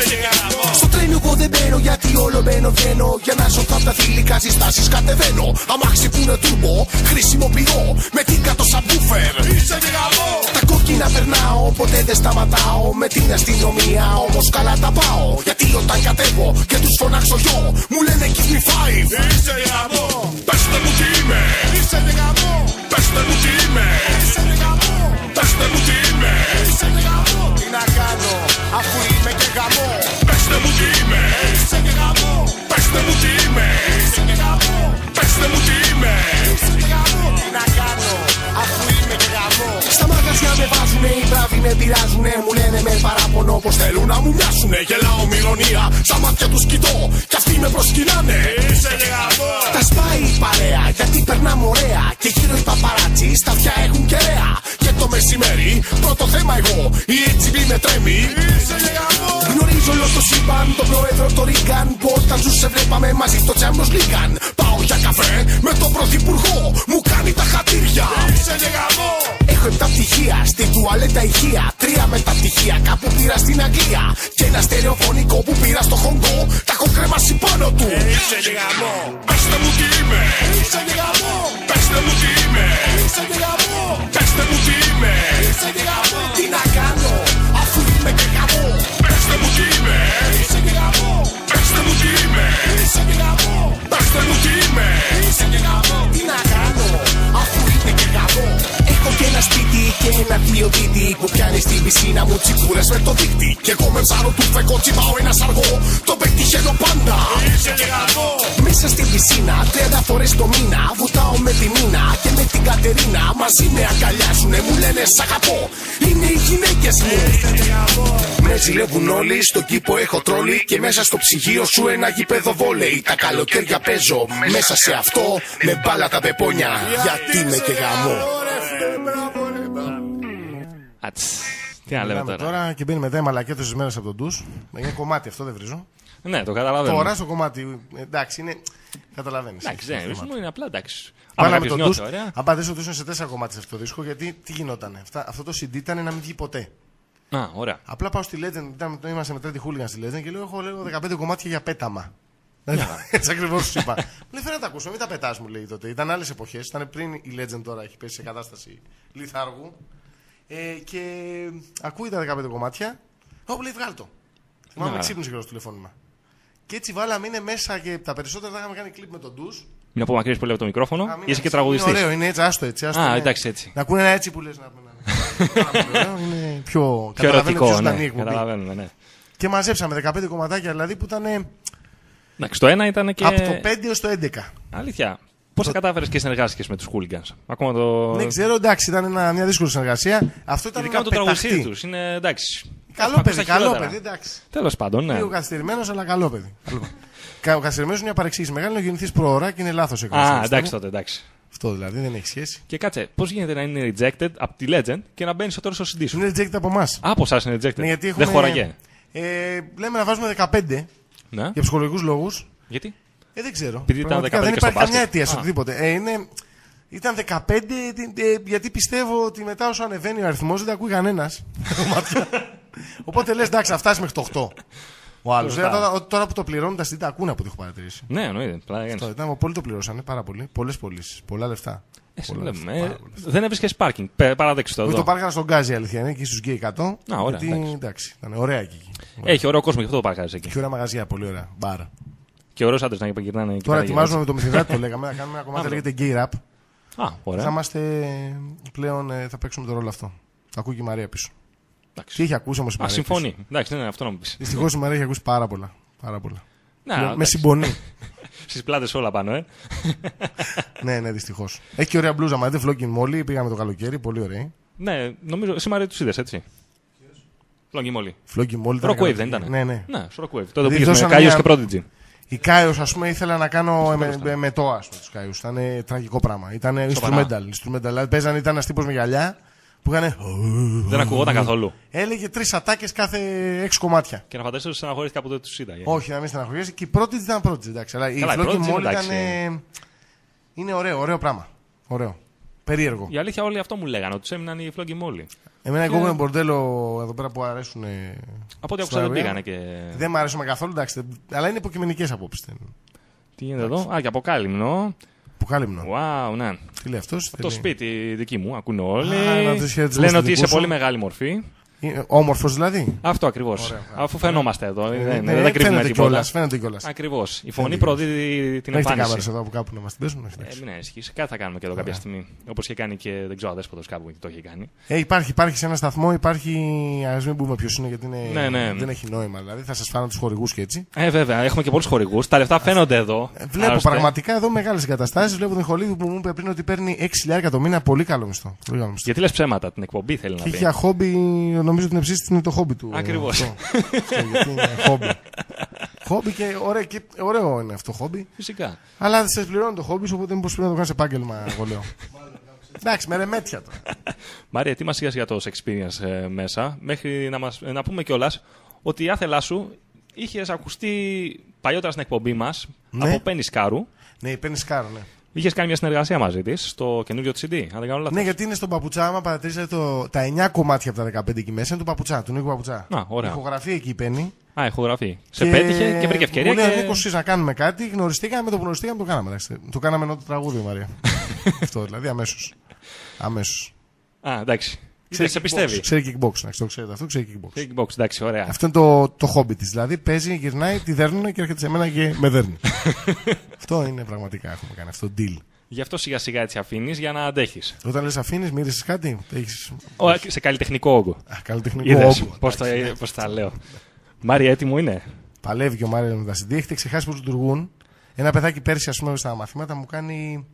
Στο τρένο εγώ δεν μπαίνω, γιατί όλο μπαίνω βγαίνω. Για να σωθώ απ' τα θηλυκά συστάσεις κατεβαίνω. Αμάξι που είναι τούρμπο, χρησιμοποιώ με την κάτω σαμπούφερ. Είσαι και γαμό. Τα κόκκινα περνάω, ποτέ δεν σταματάω. Με την αστυνομία όμως καλά τα πάω. Γιατί όταν κατέβω και τους φωνάξω γιο, μου λένε give me five. Είσαι και γαμό. Πέστε μου τι είμαι. Είσαι και γαμό. Πέστε μου τι είμαι. Είσαι και γαμό. Πέστε μου τι είμαι. Είσαι και γαμό. Τι να κάνω αφού είμαι και γαμό. Πέστε μου τι είμαι. Είσαι και γαμό. Πέστε μου τι είμαι. Είσαι και γαμό. Πέστε μου τι είμαι. Είσαι και γαμό. Τι να κάνω αφού είμαι και γαμό. Στα μαγαζιά με βάζουνε, οι μπράβοι με πειράζουνε. Μου λένε με παράπονο πως θέλουν να μου μοιάσουνε. Γελάω με ηρωνία, στα μάτια τους κοιτώ κι αυτοί με προσκυνάνε. Είσαι και γαμό. Τα σπάει η παρέα γιατί περνάμε ωραία. Και γύρω οι παπαράτσι στα αυτιά έχουν κεραία. Και το μεσημέρι πρώτο θέμα εγώ, η έτσι μη με τρέμει. Είσαι και γαμό. Γνωρίζω όλο το σύμπαν, τον πρόεδρο το Ρίγκαν. Που όταν σου σε βλέπαμε μαζί στο Champions League. Πάω για καφέ με τον πρωθυπουργό, μου κάνει τα χατήρια. Είσαι και γαμό. Έχω επτά πτυχία, στην τουαλέτα ηχεία. Τρία μεταπτυχία, κάπου πήρα στην Αγγλία. Και ένα στερεοφωνικό που πήρα στο Χονγκό. Τα έχω κρέμασει πάνω του. Είσαι και γαμό. Πέστε μου τι είμαι. Είσαι και γαμό. Πέστε μου τι είμαι. Είσαι και γαμό. Πέστε μου τι είμαι. Είσαι και γαμό. Τι να κάνω αφού είμαι και γαμό. Πέστε μου τι είμαι. Είσαι και γαμό. Πέστε μου τι είμαι. Είσαι και γαμό. Πέστε μου τι είμαι. Είσαι και γαμό. Τι να κάνω αφού είμαι και γαμό. Έχω και ένα σπίτι και ένα διοδίτη που πιάνει στην πισίνα μου τσιπούρες με το δίκτυ. Κι εγώ με ψάρο του φεκό τσιμπάω ένα σαργό. Το πετυχαίνω πάντα. Είσαι και γαμό. Μέσα στην πισίνα τριάντα φορές το μήνα. Βουτάω με τη Μίνα και με την Κατερίνα. Μαζί με αγκαλιάζουνε, μου λένε σ' αγαπώ. Είναι οι γυναίκες μου. Είσαι και γαμό. Με ζηλεύουν όλοι, στον κήπο έχω τρόλι. Και μέσα στο ψυγείο σου ένα γήπεδο βόλεϊ. Τα καλοκαίρια παίζω μέσα σε αυτό με μπάλα τα πεπόνια. Γιατί με και γαμό. Τι να λέμε τώρα. Τώρα και μπαίνει μετά η μαλακία τόσες μέρες από τον ντους. Είναι κομμάτι αυτό, δεν βρίζω. Ναι, το καταλαβαίνω. Τώρα στο κομμάτι. Εντάξει, είναι. Καταλαβαίνεις. Εντάξει, δεν είναι, είναι απλά εντάξει. Βάλαμε τον ντους. Αν πατήσω ότι ήσουν σε τέσσερα κομμάτια σε αυτό το δίσκο, γιατί τι γινότανε. Αυτά, αυτό το σι ντι ήταν να μην βγει ποτέ. Α, ωραία. Απλά πάω στη Legend, ήταν, είμαστε με τρίτη χούλιγαν στη Legend και λέω: έχω λέω, δεκαπέντε κομμάτια για πέταμα. Έτσι ακριβώς σου είπα. Μου λέει: φέρε να τα ακούσω, μην τα πετάς, μου λέει τότε. Ήταν άλλες εποχές, ήταν πριν η Legend τώρα έχει πέσει σε κατάσταση λιθάργου. Ε, και ακούει τα δεκαπέντε κομμάτια. Ω, λέει: βγάλ' το. Θυμάμαι ξύπνησε και το τηλεφώνημα. Και έτσι βάλαμε, είναι μέσα και τα περισσότερα θα είχαμε κάνει κλιπ με τον ντους. Μην απομακρύνεις πολύ από το μικρόφωνο. Είσαι και τραγουδιστής. Είναι ωραίο, είναι έτσι, άστο έτσι. Άστο, Α, είναι. εντάξει, έτσι. Να ακούνε ένα έτσι που λες. Να πούμε. Είναι πιο, πιο ερωτικό. Ναι, καταλαβαίνουμε, ναι. Και μαζέψαμε δεκαπέντε κομματάκια δηλαδή που ήταν. Εντάξει, το ένα ήταν και. Από το πέντε έως το έντεκα. Αλήθεια. Πώς το... κατάφερες και συνεργάστηκες με τους hooligans. Ακόμα το. Δεν ξέρω, εντάξει, ήταν ένα, μια δύσκολη συνεργασία. Αυτό ήταν. Ειδικά με το τραγουδιστή τους. Είναι εντάξει. Καλό παιδί, καλό παιδί, εντάξει. Τέλος πάντων, ναι. Λίγο καθυστερημένος, αλλά καλό παιδί. Ο καθυστερημένος είναι μια παρεξήγηση μεγάλη, να γεννηθείς προωρά και είναι λάθος η Α, εντάξει τότε, εντάξει. Αυτό δηλαδή δεν έχει σχέση. Και κάτσε, πώς γίνεται να είναι rejected από τη Legend και να μπαίνει στο τώρα στο σι ντι σου. Είναι rejected από εμάς. Από εσάς είναι rejected. Ναι, γιατί έχουμε, δεν χωραγέ. Ε, λέμε να βάζουμε δεκαπέντε ναι. για ψυχολογικούς λόγους. Γιατί? Ε, δεν ξέρω. Επειδή ήταν δεκαπέντε δεν και στο υπάρχει καμιά μπάσκετ. αιτία σε οτιδήποτε. Ε, είναι, ήταν δεκαπέντε ε, γιατί πιστεύω ότι μετά όσο ανεβαίνει ο αριθμός δεν τα ακούει κανένας. Οπότε λες εντάξει, θα φτάσει μέχρι το οκτώ. Ο άλλος. Τώρα, τώρα που το πληρώνουν τα σι ντι τα ακούνε από ό,τι έχω παρατηρήσει. Ναι, εννοείται. Πολλοί το πληρώσανε πάρα πολύ. Πολλές πωλήσεις. Πολλά λεφτά. Ε, πολλά λεφτά. Ε, δεν έβρισκες πάρκινγκ. Παραδέξτε το εδώ. Όχι, το πάρκαρα στον Γκάζι, αλήθεια είναι, εκεί στους Γκέι εκατό. Α, ωραία. Γιατί, εντάξει. εντάξει, ήταν ωραία εκεί. Έχει ωραίο κόσμο, γι' αυτό το πάρκαρες εκεί. Έχει ωραία μαγαζιά, πολύ ωραία. Μπαρ. Και ωραίος άντρες να γυρνάνε. Τώρα ετοιμάζουμε με το Μηθυδάτη, το λέγαμε, να κάνουμε ένα κομμάτι λέγεται Gay Rap. Α, ωραία. Θα είμαστε πλέον, θα παίξουμε το ρόλο αυτό. Θα ακούει και η Μαρία πίσω. Τι έχει ακούσει όμως η Α, Μαρία. συμφωνεί. Εντάξει, ναι, ναι, αυτό να μου πει. Δυστυχώς η Μαρία έχει ακούσει πάρα πολλά. Πάρα πολλά. Να, με, με εντάξει. συμπονεί. Στις πλάτες όλα πάνω, ε. Ναι, ναι, δυστυχώς. Έχει και ωραία μπλούζα. Μα δεν φλόκιν μόλι. Πήγαμε το καλοκαίρι. Πολύ ωραία. Ναι, νομίζω σήμερα του είδε, έτσι. Φλόγγι μόλι. Φλόκιν μόλι. Rockwave δεν ήταν. Ναι, ναι. Ναι, στο Rockwave. Τότε Δηλαδή, πήγε με δώσανε Κάιος μια- και Prodigy. Η Κάιος, ας πούμε, ήθελα να κάνω με, με, με το άσο του Κάιους. Ήταν τραγικό πράγμα. Ήταν Σοβαρά. instrumental. instrumental. Δηλαδή, παίζανε, ήταν ένα τύπο με γυαλιά που έκανε. Δεν ακουγόταν καθόλου. Έλεγε τρεις ατάκες κάθε έξι κομμάτια. Και να φανταστείς ότι στεναχωρήθηκα που δεν του είδα. Όχι, να μην στεναχωριέσαι. Και η πρώτη ήταν πρώτη. Εντάξει, αλλά η Καλά, η Φλόκι Prodigy, μόλι εντάξει. ήταν. ε, Είναι ωραίο, ωραίο πράγμα. Ωραίο. Περίεργο. Η αλήθεια, όλοι αυτό μου λέγανε, ότι τους έμειναν οι φλόγγι μόλι. Εμένα εγώ με μπορντέλο εδώ πέρα που αρέσουν. ε, Από ό,τι στην άκουσα δεν Αραβία. πήγανε και. Δεν μου αρέσουν καθόλου, εντάξει. Αλλά είναι υποκειμενικές απόψεις. Τι γίνεται εδώ. Α, και από Κάλυμνο. Που κάλυμνο. Wow, ναι. Τι λέει αυτός. Το σπίτι δική μου, ακούνε όλοι. Α, να τους χαιρετισμούς Λένε του ότι δικού είσαι σου. πολύ μεγάλη μορφή. Όμορφος δηλαδή. Αυτό ακριβώς. Ωραία, Αφού φαινόμαστε εδώ. Ε, Δεν, ναι, δεν κρύβουμε φαίνεται τίποτα. κιόλας, φαίνεται κιόλας. Ακριβώς. Η φωνή κιόλας. προδίδει την Έχετε κάμερες εμφάνιση. εδώ από κάπου να μας την πέσουν. όχι, Ε, εντάξει. μην ανησυχείς. Κάτι θα κάνουμε και εδώ κάποια στιγμή. Όπως είχε κάνει και δεν ξέρω, Αδέσποτος κάπου το είχε κάνει. Ε, υπάρχει, υπάρχει σε ένα σταθμό, υπάρχει. Ας μην πούμε ποιος είναι, γιατί είναι, Ναι, ναι. δεν έχει νόημα. Δηλαδή θα σας φάνε τους χορηγούς και έτσι. Ε, βέβαια, έχουμε και πολλούς χορηγούς. Τα λεφτά φαίνονται εδώ. Ε, Βλέπω Άλλωστε, πραγματικά εδώ μεγάλες εγκαταστάσεις. Βλέπω τον Χολίδη που μου είπε πριν ότι παίρνει έξι χιλιάδες το μήνα. Πολύ καλό μισθό. Πολύ καλό μισθό. Γιατί λες ψέματα, την εκπομπή θέλει να Και πει. για χόμπι, νομίζω ότι είναι ψήστη είναι το χόμπι του. Ακριβώς. Αυτό. Αυτό, γιατί είναι χόμπι. Χόμπι και, ωραίο, και ωραίο είναι αυτό χόμπι. Φυσικά. Αλλά σε πληρώνει το χόμπι σου, οπότε μήπως πρέπει να το κάνεις επάγγελμα, εγώ λέω. Εντάξει, με ρεμέτια τώρα. Μάρια, τι μας είχες για το experience ε, μέσα, μέχρι να, μας, να πούμε κιόλας ότι η άθελά σου είχες ακουστεί παλιότερα στην εκπομπή μας Ναι. από Πέννη Σκάρου. Ναι, παίρνει σκάρο, ναι. Είχες κάνει μια συνεργασία μαζί της στο καινούριο της σι ντι, αν δεν κάνω λάθος. Ναι, γιατί είναι στον Παπουτσά, άμα παρατηρήσατε το, τα εννιά κομμάτια από τα δεκαπέντε εκεί μέσα είναι του Παπουτσά, του Νίκου Παπουτσά. Α, ωραία. Ηχογραφεί εκεί η Πέννη. Α, ηχογραφεί. Σε πέτυχε και βρήκε ευκαιρία. Μου λέει ο Και... Νίκος εσείς να κάνουμε κάτι, γνωριστήκαμε, με το που γνωριστήκαμε το κάναμε. εντάξει. Το κάναμε ενώ το τραγούδι, Μαρία. Αυτό δηλαδή αμέσως. Αμέσως. Α, εντάξει. Σε, σε πιστεύει. Ξέρει kickbox, εντάξει, το ξέρετε αυτό, ξέρει kickbox. Kickbox, εντάξει, ωραία. Αυτό είναι το, το χόμπι τη. Δηλαδή παίζει, γυρνάει, τη δέρνουν και έρχεται σε μένα και με δέρνει. Αυτό είναι πραγματικά έχουμε κάνει. Αυτό deal. Γι' αυτό σιγά σιγά έτσι αφήνεις για να αντέχεις. Όταν λες αφήνει, μύρισε κάτι. Έχεις... Ο, σε καλλιτεχνικό όγκο. Α, καλλιτεχνικό Είδες όγκο. πώς τα, πώς τα λέω. Μάρια, έτοιμο είναι. Παλεύει και ο Μάριο με τα σι ντι. Έχετε ξεχάσει πώς λειτουργούν. Ένα παιδάκι πέρσι, α πούμε, στα μαθήματα μου κάνει.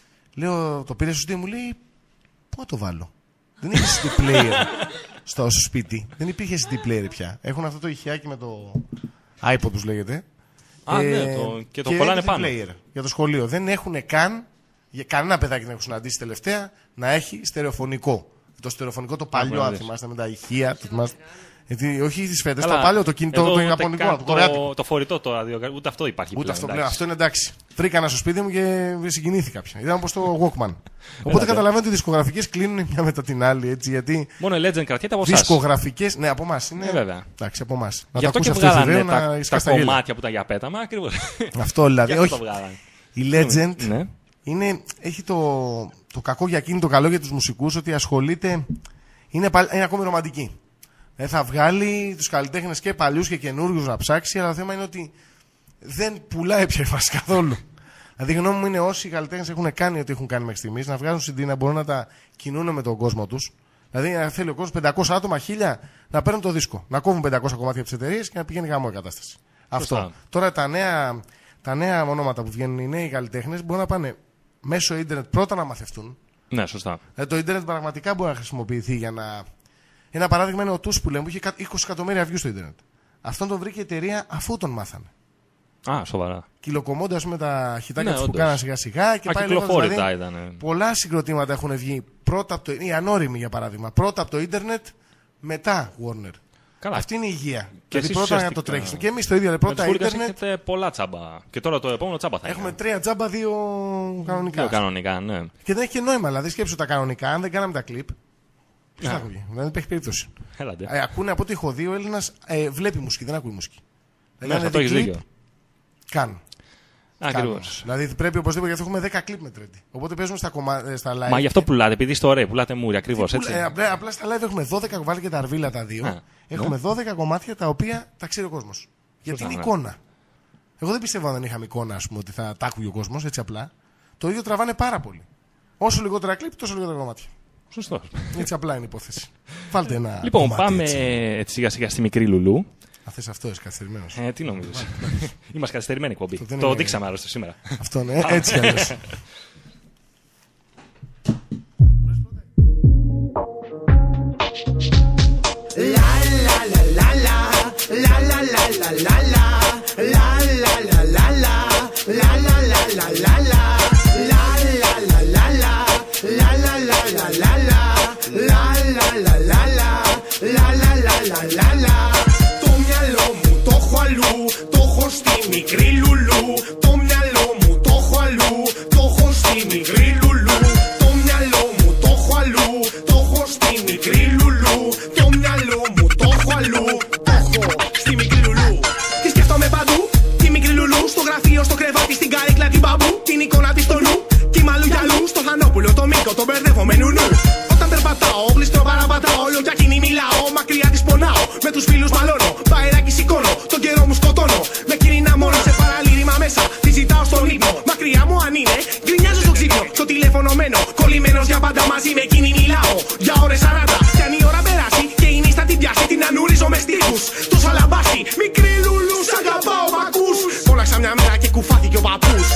Λέω, το πήρε στο σι ντι, μου λέει, πού να το βάλω. Δεν είχε σι ντι player στο σπίτι. Δεν υπήρχε σι ντι player πια. Έχουν αυτό το ηχιάκι με το iPod τους λέγεται. Α, Ε, ναι, το, και το κολλάνε σι ντι πάνω. player για το σχολείο. Δεν έχουν καν, για κανένα παιδάκι δεν έχουν συναντήσει τελευταία, να έχει στερεοφωνικό. Το στερεοφωνικό το παλιό, αν δεις. θυμάστε, με τα ηχεία. Το θυμάστε. Γιατί, όχι τις φέτες, Καλά, το παλιό, το κινητό, εδώ το ούτε ιαπωνικό, καν το κορεάτικο. Το, το φορητό το ραδιοκαρ... ούτε αυτό υπάρχει Ούτε πλέον, αυτό εντάξει. πλέον. Αυτό είναι εντάξει. Βρήκα ένα στο σπίτι μου και συγκινήθηκα πια. Ήταν όπως το Walkman. Οπότε Έλατε. καταλαβαίνω ότι οι δισκογραφικές κλείνουν μια μετά την άλλη. Έτσι, γιατί Μόνο η Legend κρατιέται από εσάς. δισκογραφικές. Ναι, από εμά είναι. Ε, βέβαια. Εντάξει, από εμά. Να Γι' το αυτό και ακούσει αυτό βγάλανε ιδέα, τα, να τα σκάσει τα γέλια. κομμάτια που τα για πέταμα, ακριβώς. Αυτό δηλαδή. Γι' αυτό Όχι. το βγάλανε. Η Legend Ναι. είναι, έχει το, το κακό για εκείνη, το καλό για τους μουσικούς, ότι ασχολείται. Είναι, πάλι- είναι ακόμη ρομαντική. Δεν θα βγάλει τους καλλιτέχνες και παλιούς και καινούριους να ψάξει, αλλά το θέμα είναι ότι δεν πουλάει πια η φάση καθόλου. Δηλαδή, η γνώμη μου είναι όσοι καλλιτέχνες έχουν κάνει ό,τι έχουν κάνει μέχρι στιγμής, να βγάζουν σι ντι, να μπορούν να τα κινούν με τον κόσμο τους. Δηλαδή, να θέλει ο κόσμος πεντακόσια άτομα, χίλια, να παίρνουν το δίσκο. Να κόβουν πεντακόσια κομμάτια από τις εταιρείες και να πηγαίνει γάμο η κατάσταση. Αυτό. Τώρα τα νέα, τα νέα ονόματα που βγαίνουν, οι νέοι καλλιτέχνες, μπορούν να πάνε μέσω ίντερνετ πρώτα να μαθευτούν. Ναι, σωστά. Δηλαδή, το ίντερνετ πραγματικά μπορεί να χρησιμοποιηθεί για να. Ένα παράδειγμα είναι ο Τους που λέμε που είχε είκοσι εκατομμύρια views στο ίντερνετ. Αυτόν τον βρήκε η εταιρεία αφού τον μάθανε. Α, σοβαρά. Κυλοκομώνται, ας πούμε, τα χιτάκια Ναι, τους που όντως. κάναν σιγά σιγά και πάει λέγοντας, Ακυκλοφόρητα δηλαδή, ήταν. πολλά συγκροτήματα έχουν βγει πρώτα από το. Οι ανώριμοι για παράδειγμα. Πρώτα από το ίντερνετ, μετά Warner. Καλά. Αυτή είναι η υγεία. Και Δηλαδή εσείς πρώτα να το ουσιαστικά- τρέχει. Και εμεί το ίδιο. Με Πρώτα τους χούλιγκανς ίντερνετ. έχετε πολλά τσάμπα. Και τώρα το επόμενο τσάμπα θα Έχουμε είναι. τρία τζάμπα, δύο κανονικά. Δύο κανονικά, ναι. Και δεν έχει και νόημα. Δηλαδή σκέψου τα κανονικά, αν δεν κάναμε τα κλιπ. Ποιο Ναι. θα ακούγει. Δεν υπάρχει περίπτωση. Έλατε. Ε, ακούνε από ό,τι έχω δει ο Έλληνα ε, βλέπει μουσική, δεν ακούει μουσική. Ναι, Δηλαδή, αυτό αν έχεις δει δίκιο. κλιπ, Καν. Ακριβώς. Δηλαδή πρέπει οπωσδήποτε, γιατί έχουμε δέκα κλιπ με τρέντι. Οπότε παίζουμε στα, κομμα... ε, στα live. Μα γι' αυτό πουλάτε, επειδή είστε ωραίοι, πουλάτε μούρια, ακριβώς έτσι. Ε, απλά, απλά στα live έχουμε δώδεκα, βάλει και τα αρβίλα τα δύο. Α, έχουμε δώδεκα κομμάτια τα οποία τα ξέρει ο κόσμο. Γιατί είναι ναι. εικόνα. Εγώ δεν πιστεύω αν δεν είχαμε εικόνα, ας πούμε, ότι θα τα άκουγε ο κόσμο έτσι απλά. Το ίδιο τραβάνε πάρα πολύ. Όσο λιγότερα κλιπ, τόσο λιγότερα κομμάτια. Σωστό. Έτσι απλά είναι η υπόθεση. Βάλτε ένα. Λοιπόν, πάμε έτσι σιγά σιγά στη μικρή Λουλού. Θα θες αυτό, είσαι καθυστερημένος. Ε, τι νομίζεις. Είμαστε καθυστερημένοι εκπομπή. Το είναι... δείξαμε άλλωστε σήμερα. Αυτό ναι, έτσι κι αλλιώς. Το μυαλό μου το έχω αλλού, το έχω στη μικρή Λουλού. Το μυαλό μου το έχω αλλού, το έχω στη μικρή Λουλού. Το μυαλό μου το έχω αλλού, το έχω στη μικρή Λουλού. Το μυαλό μου το έχω αλλού, το έχω στη μικρή Λουλού. Τη σκέφτομαι παντού, τη μικρή Λουλού. Στο γραφείο, στο κρεβάτι, στην καρέκλα την μπαμπού. Την εικόνα της στο νου, κι μαλλού γυαλού. Στο Θανόπουλο, το Μίκο, το μπερδεύω με νουνού. Όταν περπατάω, γλιστρώ παραπατάω. Λόγια κοινή μιλάω, μακριά της πονάω. Με τους φίλους μαλώνω, παεράκι σηκώνω. Τον καιρό μου σκοτώνω, με κίνηνα μόνο σε παραλήρημα μέσα. Τη ζητάω στον ύπνο, μακριά μου αν είναι. Γκρινιάζω στο ξύπνιο, στο τηλέφωνο μένω. Κολλημένος για πάντα μαζί με εκείνη μιλάω. Για ώρες σαράντα, κι αν η ώρα περάσει. Και η νύστα την πιάσει, την ανούριζω με στίχους. Το σαλαμπάσι, μικρή Λουλού, σ' αγαπάω μ' ακούς. Φώναξα μια μέρα και κουφάθηκε ο παππούς.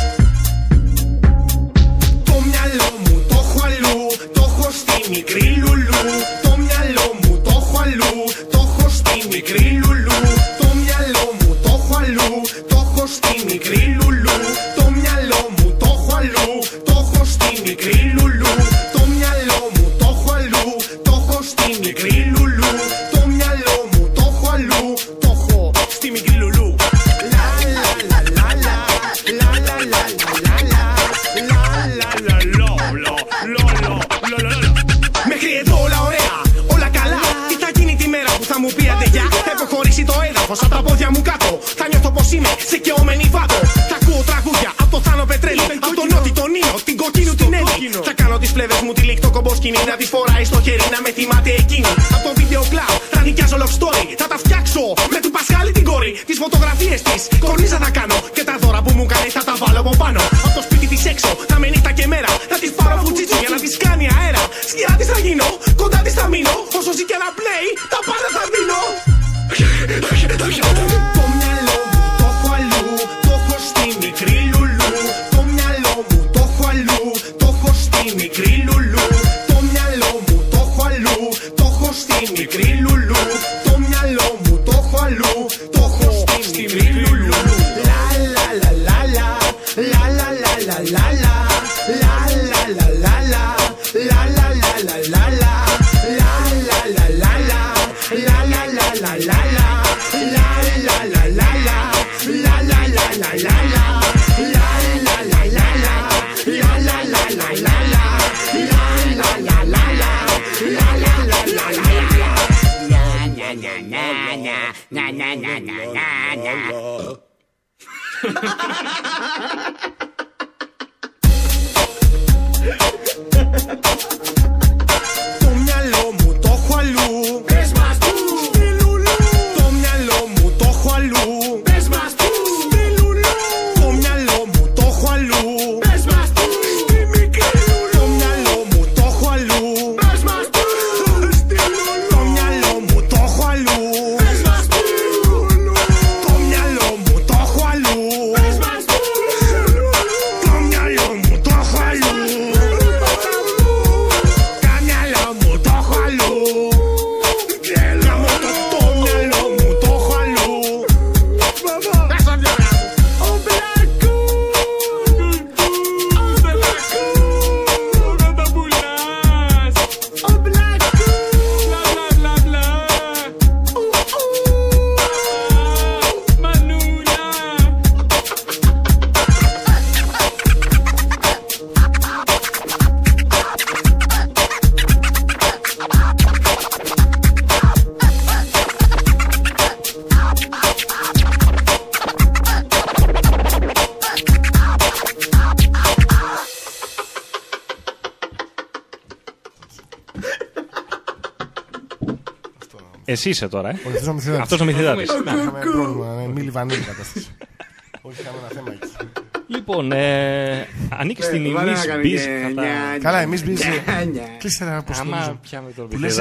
Το μυαλό μου το έχω αλλού, το έχω στη μικρή Λουλού. Το μυαλό μου το έχω αλλού, το έχω στη μικρή Λουλού. Το μυαλό μου το έχω αλλού, το έχω στη μικρή Λουλού. Το μυαλό μου το έχω αλλού, το έχω στη μικρή Λουλού. Το μυαλό μου το έχω αλλού, το έχω στη μικρή Λουλού. Το μυαλό μου το έχω αλλού, το έχω στη μικρή Λουλού. Λα λα λα λα λα, λα λα λα λα λα, λα λα λα λο λο λο λο λο λο. Μέχρι εδώ όλα ωραία, όλα καλά. Τι θα γίνει τη μέρα που θα μου πει αντεγιά. Θα υποχωρήσει το έδαφος από τα πόδια μου κάτω. Θα νιώθω πως είμαι σε καιόμενη βάτο. Θα ακούω τραγούδια από το Θάνο Πετρέλη, από τον Νότι, τον Νίνο, την Κοκκίνου, την Έλλη. Θα κάνω τις φλέβες μου τη λίκτο κομποσκίνη. Να τις φοράει στο χέρι να με θυμάται εκείνη. Από το βίντεο κλαμπ θα νοικιάζω love story. Θα τα φτιάξω με του Πασχάλη την κόρη. Τις φωτογραφίες της κορνίζα θα κάνω. Και τα δώρα που μου κάνει θα τα βάλω από πάνω. Από το σπίτι της έξω θα με νύχτα και μέρα. Θα της πάρω φουτσίτσι για να της κάνει αέρα. Σκιά της θα γίνω, κοντά της θα μείνω. Όσο ζει και να πλέει, τα πάντα θα δίνω. Το μυαλό μου το έχω αλλού, το έχω στη μικρή Λουλού. Το μυαλό μου το έχω αλλού, το έχω στη μικρή Λουλού. Το μυαλό μου το έχω αλλού, το έχω στη μικρή Λουλού. Το μυαλό μου το έχω αλλού, το έχω στη μικρή Λουλού. Λα λα λα λα λα, λα λα λα λα λα λα, λα λα λα λα λα, λα λα λα λα λα λα, λα λα λα λα λα, λα λα λα λα λα λα. Το μυαλό μου το έχω αλλού. Πες μας πού. Στη Λουλού. Το μυαλό μου το έχω αλλού. Πες μας πού. Στη Λουλού. Το μυαλό μου το έχω αλλού. Πες μας πού. Στη μικρή Λουλού. Το μυαλό μου το έχω αλλού. Πες μας πού. Στη Λουλού. Το μυαλό μου το έχω αλλού. Πες μας πού. Το μυαλό μου το έχω αλλού. Πες μας πού. Το μυαλό μου το έχω αλλού. Εσύ είσαι τώρα, ε. Όχι, αυτός ο Μηθριδάτης. Αυτός ο Μηθριδάτης. Είχαμε πρόβλημα, μη λιβανίλη κατάσταση. Όχι, είχαμε ένα θέμα εκεί. Λοιπόν, ε, ανήκει στην Εμείς Μπιζ. Καλά, Εμείς Μπιζ. Κλείστε να πω. Άμα πιάμε τον Που λες,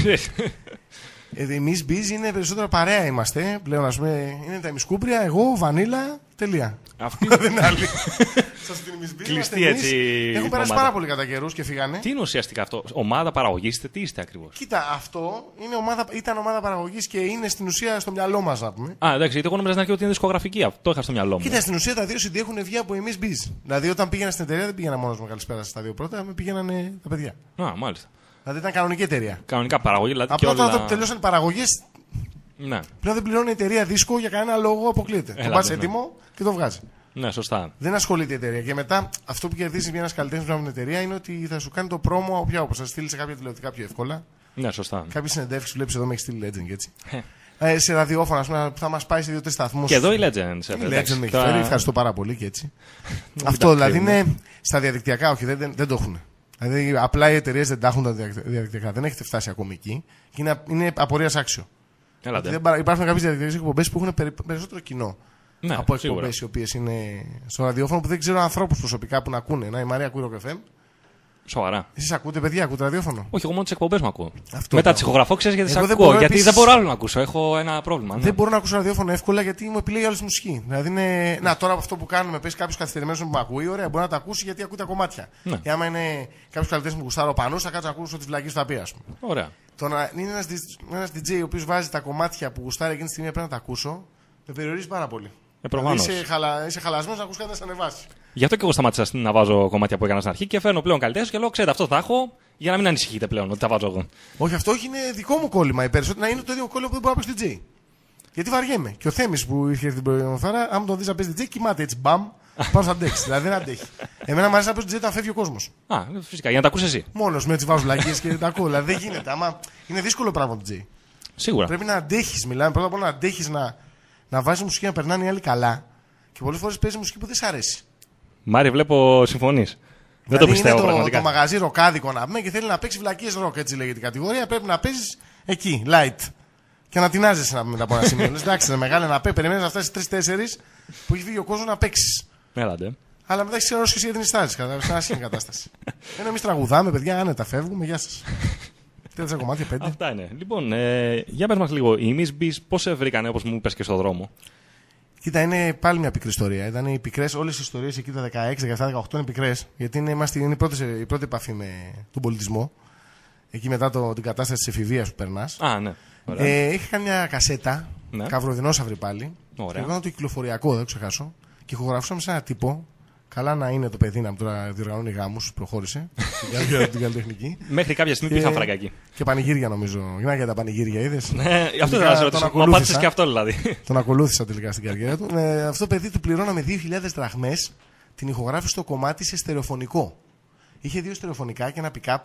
Εμείς Μπιζ είναι περισσότερο παρέα είμαστε. Πλέον, ας πούμε, είναι τα ημισκούμπρια, εγώ, βανίλα, τελεία. Αυτή δεν είναι άλλη. Σας την Εμείς Μπιζ. Κλειστή έτσι. Έχουν περάσει πάρα πολύ κατά καιρούς και φύγανε. Τι είναι ουσιαστικά αυτό, ομάδα παραγωγής, τι είστε ακριβώς? Κοίτα, αυτό είναι ομάδα, ήταν ομάδα παραγωγής και είναι στην ουσία στο μυαλό μας, να πούμε. Α, εντάξει, γιατί εγώ νόμιζα στην αρχή ότι είναι δισκογραφική. Αυτό είχα στο μυαλό μου. Κοίτα, στην ουσία τα δύο σι ντι έχουν βγει από Εμείς Μπιζ. Δηλαδή, όταν πήγαινα στην εταιρεία δεν πήγαινα μόνος μου, καλησπέρα στα δύο πρώτα, με πήγαιναν τα παιδιά. Α, μάλιστα. Δηλαδή ήταν κανονική εταιρεία. Κανονικά παραγωγή, δηλαδή. Απλά όλα... όταν τελειώσαν οι παραγωγές, ναι. πλέον δεν πληρώνει η εταιρεία δίσκο για κανένα λόγο, αποκλείεται. Το πας έτοιμο και το βγάζει. Ναι, σωστά. Δεν ασχολείται η εταιρεία. Και μετά αυτό που κερδίζει μια καλλιτέχνη από την εταιρεία είναι ότι θα σου κάνει το πρόμο πια όπως θα στείλει σε κάποια τηλεοπτικά πιο εύκολα. Ναι, σωστά. Κάποιες συνεντεύξεις που βλέπει εδώ με έχει στείλει Legend έτσι. ε, σε ραδιόφωνα, πούμε, θα μας πάει σε δύο-τρεις σταθμούς. Και εδώ η Legend. Η Legend με έχει φέρει. Ευχαριστώ πάρα πολύ και έτσι. Αυτό δηλαδή είναι στα διαδικτυακά, όχι, δεν, δεν, δεν το έχουν. Δηλαδή απλά οι εταιρείες δεν τα έχουν τα διαδικτυακά. Δεν έχετε φτάσει ακόμη εκεί. Και είναι, είναι απορίας άξιο. Δεν, υπάρχουν κάποιες διαδικτυακές εκπομπές που έχουν περι, περισσότερο κοινό. Ναι, από εκπομπές οι οποίες είναι στο ραδιόφωνο που δεν ξέρω ανθρώπους προσωπικά που να ακούνε. Να, η Μαρία ακούει Rock εφ εμ. Σοβαρά. Εσείς ακούτε, παιδιά, ακούτε ραδιόφωνο? Όχι, εγώ μόνο τις εκπομπές μου ακούω. Αυτό μετά τις ηχογραφώ, ξέρεις γιατί τις ακούω. Μπορώ, γιατί επίσης... δεν μπορώ άλλο να ακούσω. Έχω ένα πρόβλημα. Ναι. Δεν μπορώ να ακούσω ραδιόφωνο εύκολα γιατί μου επιλέγει όλη τη μουσική. Δηλαδή είναι... Να, τώρα αυτό που κάνουμε, πες κάποιο καθυστερημένο που με ακούει, ωραία, μπορεί να τα ακούσει γιατί ακούει τα κομμάτια. Ναι. Και άμα είναι κάποιο καλλιτέχνη που γουστάρω πάνω, θα κάτσω να ακούσω τι βλακίες που θα πει, ας πούμε. Ωραία. Το να είναι ένας ντι τζέι ο οποίος βάζει τα κομμάτια που γουστάρει εκείνη τη στιγμή πρέπει να τα ακούσω, με περιορίζει πάρα πολύ. Ε, δηλαδή είσαι, χαλα... είσαι χαλασμένος να ακούσει κάτι να σε ανεβάσει. Γι' αυτό και εγώ σταμάτησα να βάζω κομμάτια που έκανα στην αρχή και φέρνω πλέον καλλιτέχνες και λέω: ξέρετε, αυτό θα έχω για να μην ανησυχείτε πλέον ότι τα βάζω εγώ. Όχι, αυτό είναι δικό μου κόλλημα. Οι περισσότεροι να είναι το ίδιο κόλλημα που δεν μπορεί να πει ντι τζέι. Γιατί βαριέμαι. Και ο Θέμης που είχε την προηγούμενη φορά, άμα τον δει να παίζει ντι τζέι, κοιμάται έτσι μπαμ, πάνω θα αντέξει. Δηλαδή δεν αντέχει. Εμένα μου αρέσει να παίζει ντι τζέι όταν φεύγει ο κόσμος. Α, φυσικά, για να τα ακούσει εσύ. Μόνος με έτσι βάζω βλακίες και τα ακούω. Δηλαδή δεν γίνεται. Άμα είναι δύσκολο πράγμα ντι τζέι. Σίγουρα. Πρέπει να αντέχει. Μιλάμε πρώτα απ' όλα να αντέχει να, να βάζει μουσική να περνάνε οι άλλοι καλά. Και πολλές φορές παίζει μουσική που δεν σ' αρέσει. Μάρι, βλέπω συμφωνείς. Δεν το πιστεύω είναι το, πραγματικά. Το μαγαζί ροκάδικο να πούμε και θέλει να παίξει βλακίες ροκ, έτσι λέγεται η κατηγορία. Πρέπει να παίζει εκεί, light. Και να τεινάζεσαι να πούμε μετά από ένα σημείο. Εντάξει, είναι μεγάλο να παίξει. Περιμένει να φτάσει τρεις-τέσσερι που έχει φύγει ο κόσμο να παίξει. Έλατε. Αλλά μετά έχει ξερώσει και εσύ για την ιστάση. Κατά μια άσχημη κατάσταση. Ενώ εμεί τραγουδάμε, παιδιά, άνετα φεύγουμε, γεια σα. Τέσσερα κομμάτια, πέντε. Αυτά είναι. Λοιπόν, ε, για πες μας λίγο, οι Εμείς Μπιζ πώς σε βρήκανε όπως μου είπες και στον δρόμο? Κοίτα, είναι πάλι μια πικρή ιστορία. Ήταν οι πικρές, όλες οι ιστορίες εκεί τα δεκαέξι, δεκαεπτά, δεκαοκτώ είναι πικρές. Γιατί είναι, είμαστε, είναι η, πρώτη, η πρώτη επαφή με τον πολιτισμό. Εκεί μετά το, την κατάσταση της εφηβείας που περνάς. Α, ναι. Ε, είχα κάνει μια κασέτα, ναι. Καυροδινόσαυρη πάλι. Ωραία. Εγώ ήταν το κυκλοφοριακό, δεν το ξεχάσω. Και ηχογραφούσαμε σε ένα τύπο. Καλά να είναι το παιδί να μου τώρα διοργανώνει γάμους, προχώρησε. την καλλιτεχνική. Μέχρι κάποια στιγμή πήγαν φράγκα εκεί. Και πανηγύρια νομίζω. Γυρνά για τα πανηγύρια, είδες. Ναι, αυτό δεν θα σε ρωτήσω. Μα πάτησες και αυτό δηλαδή. Τον ακολούθησα τελικά στην καριέρα του. Ε, αυτό το παιδί του πληρώναμε δύο χιλιάδες δραχμές την ηχογράφηση στο κομμάτι σε στερεοφωνικό. Είχε δύο στερεοφωνικά και ένα pick-up.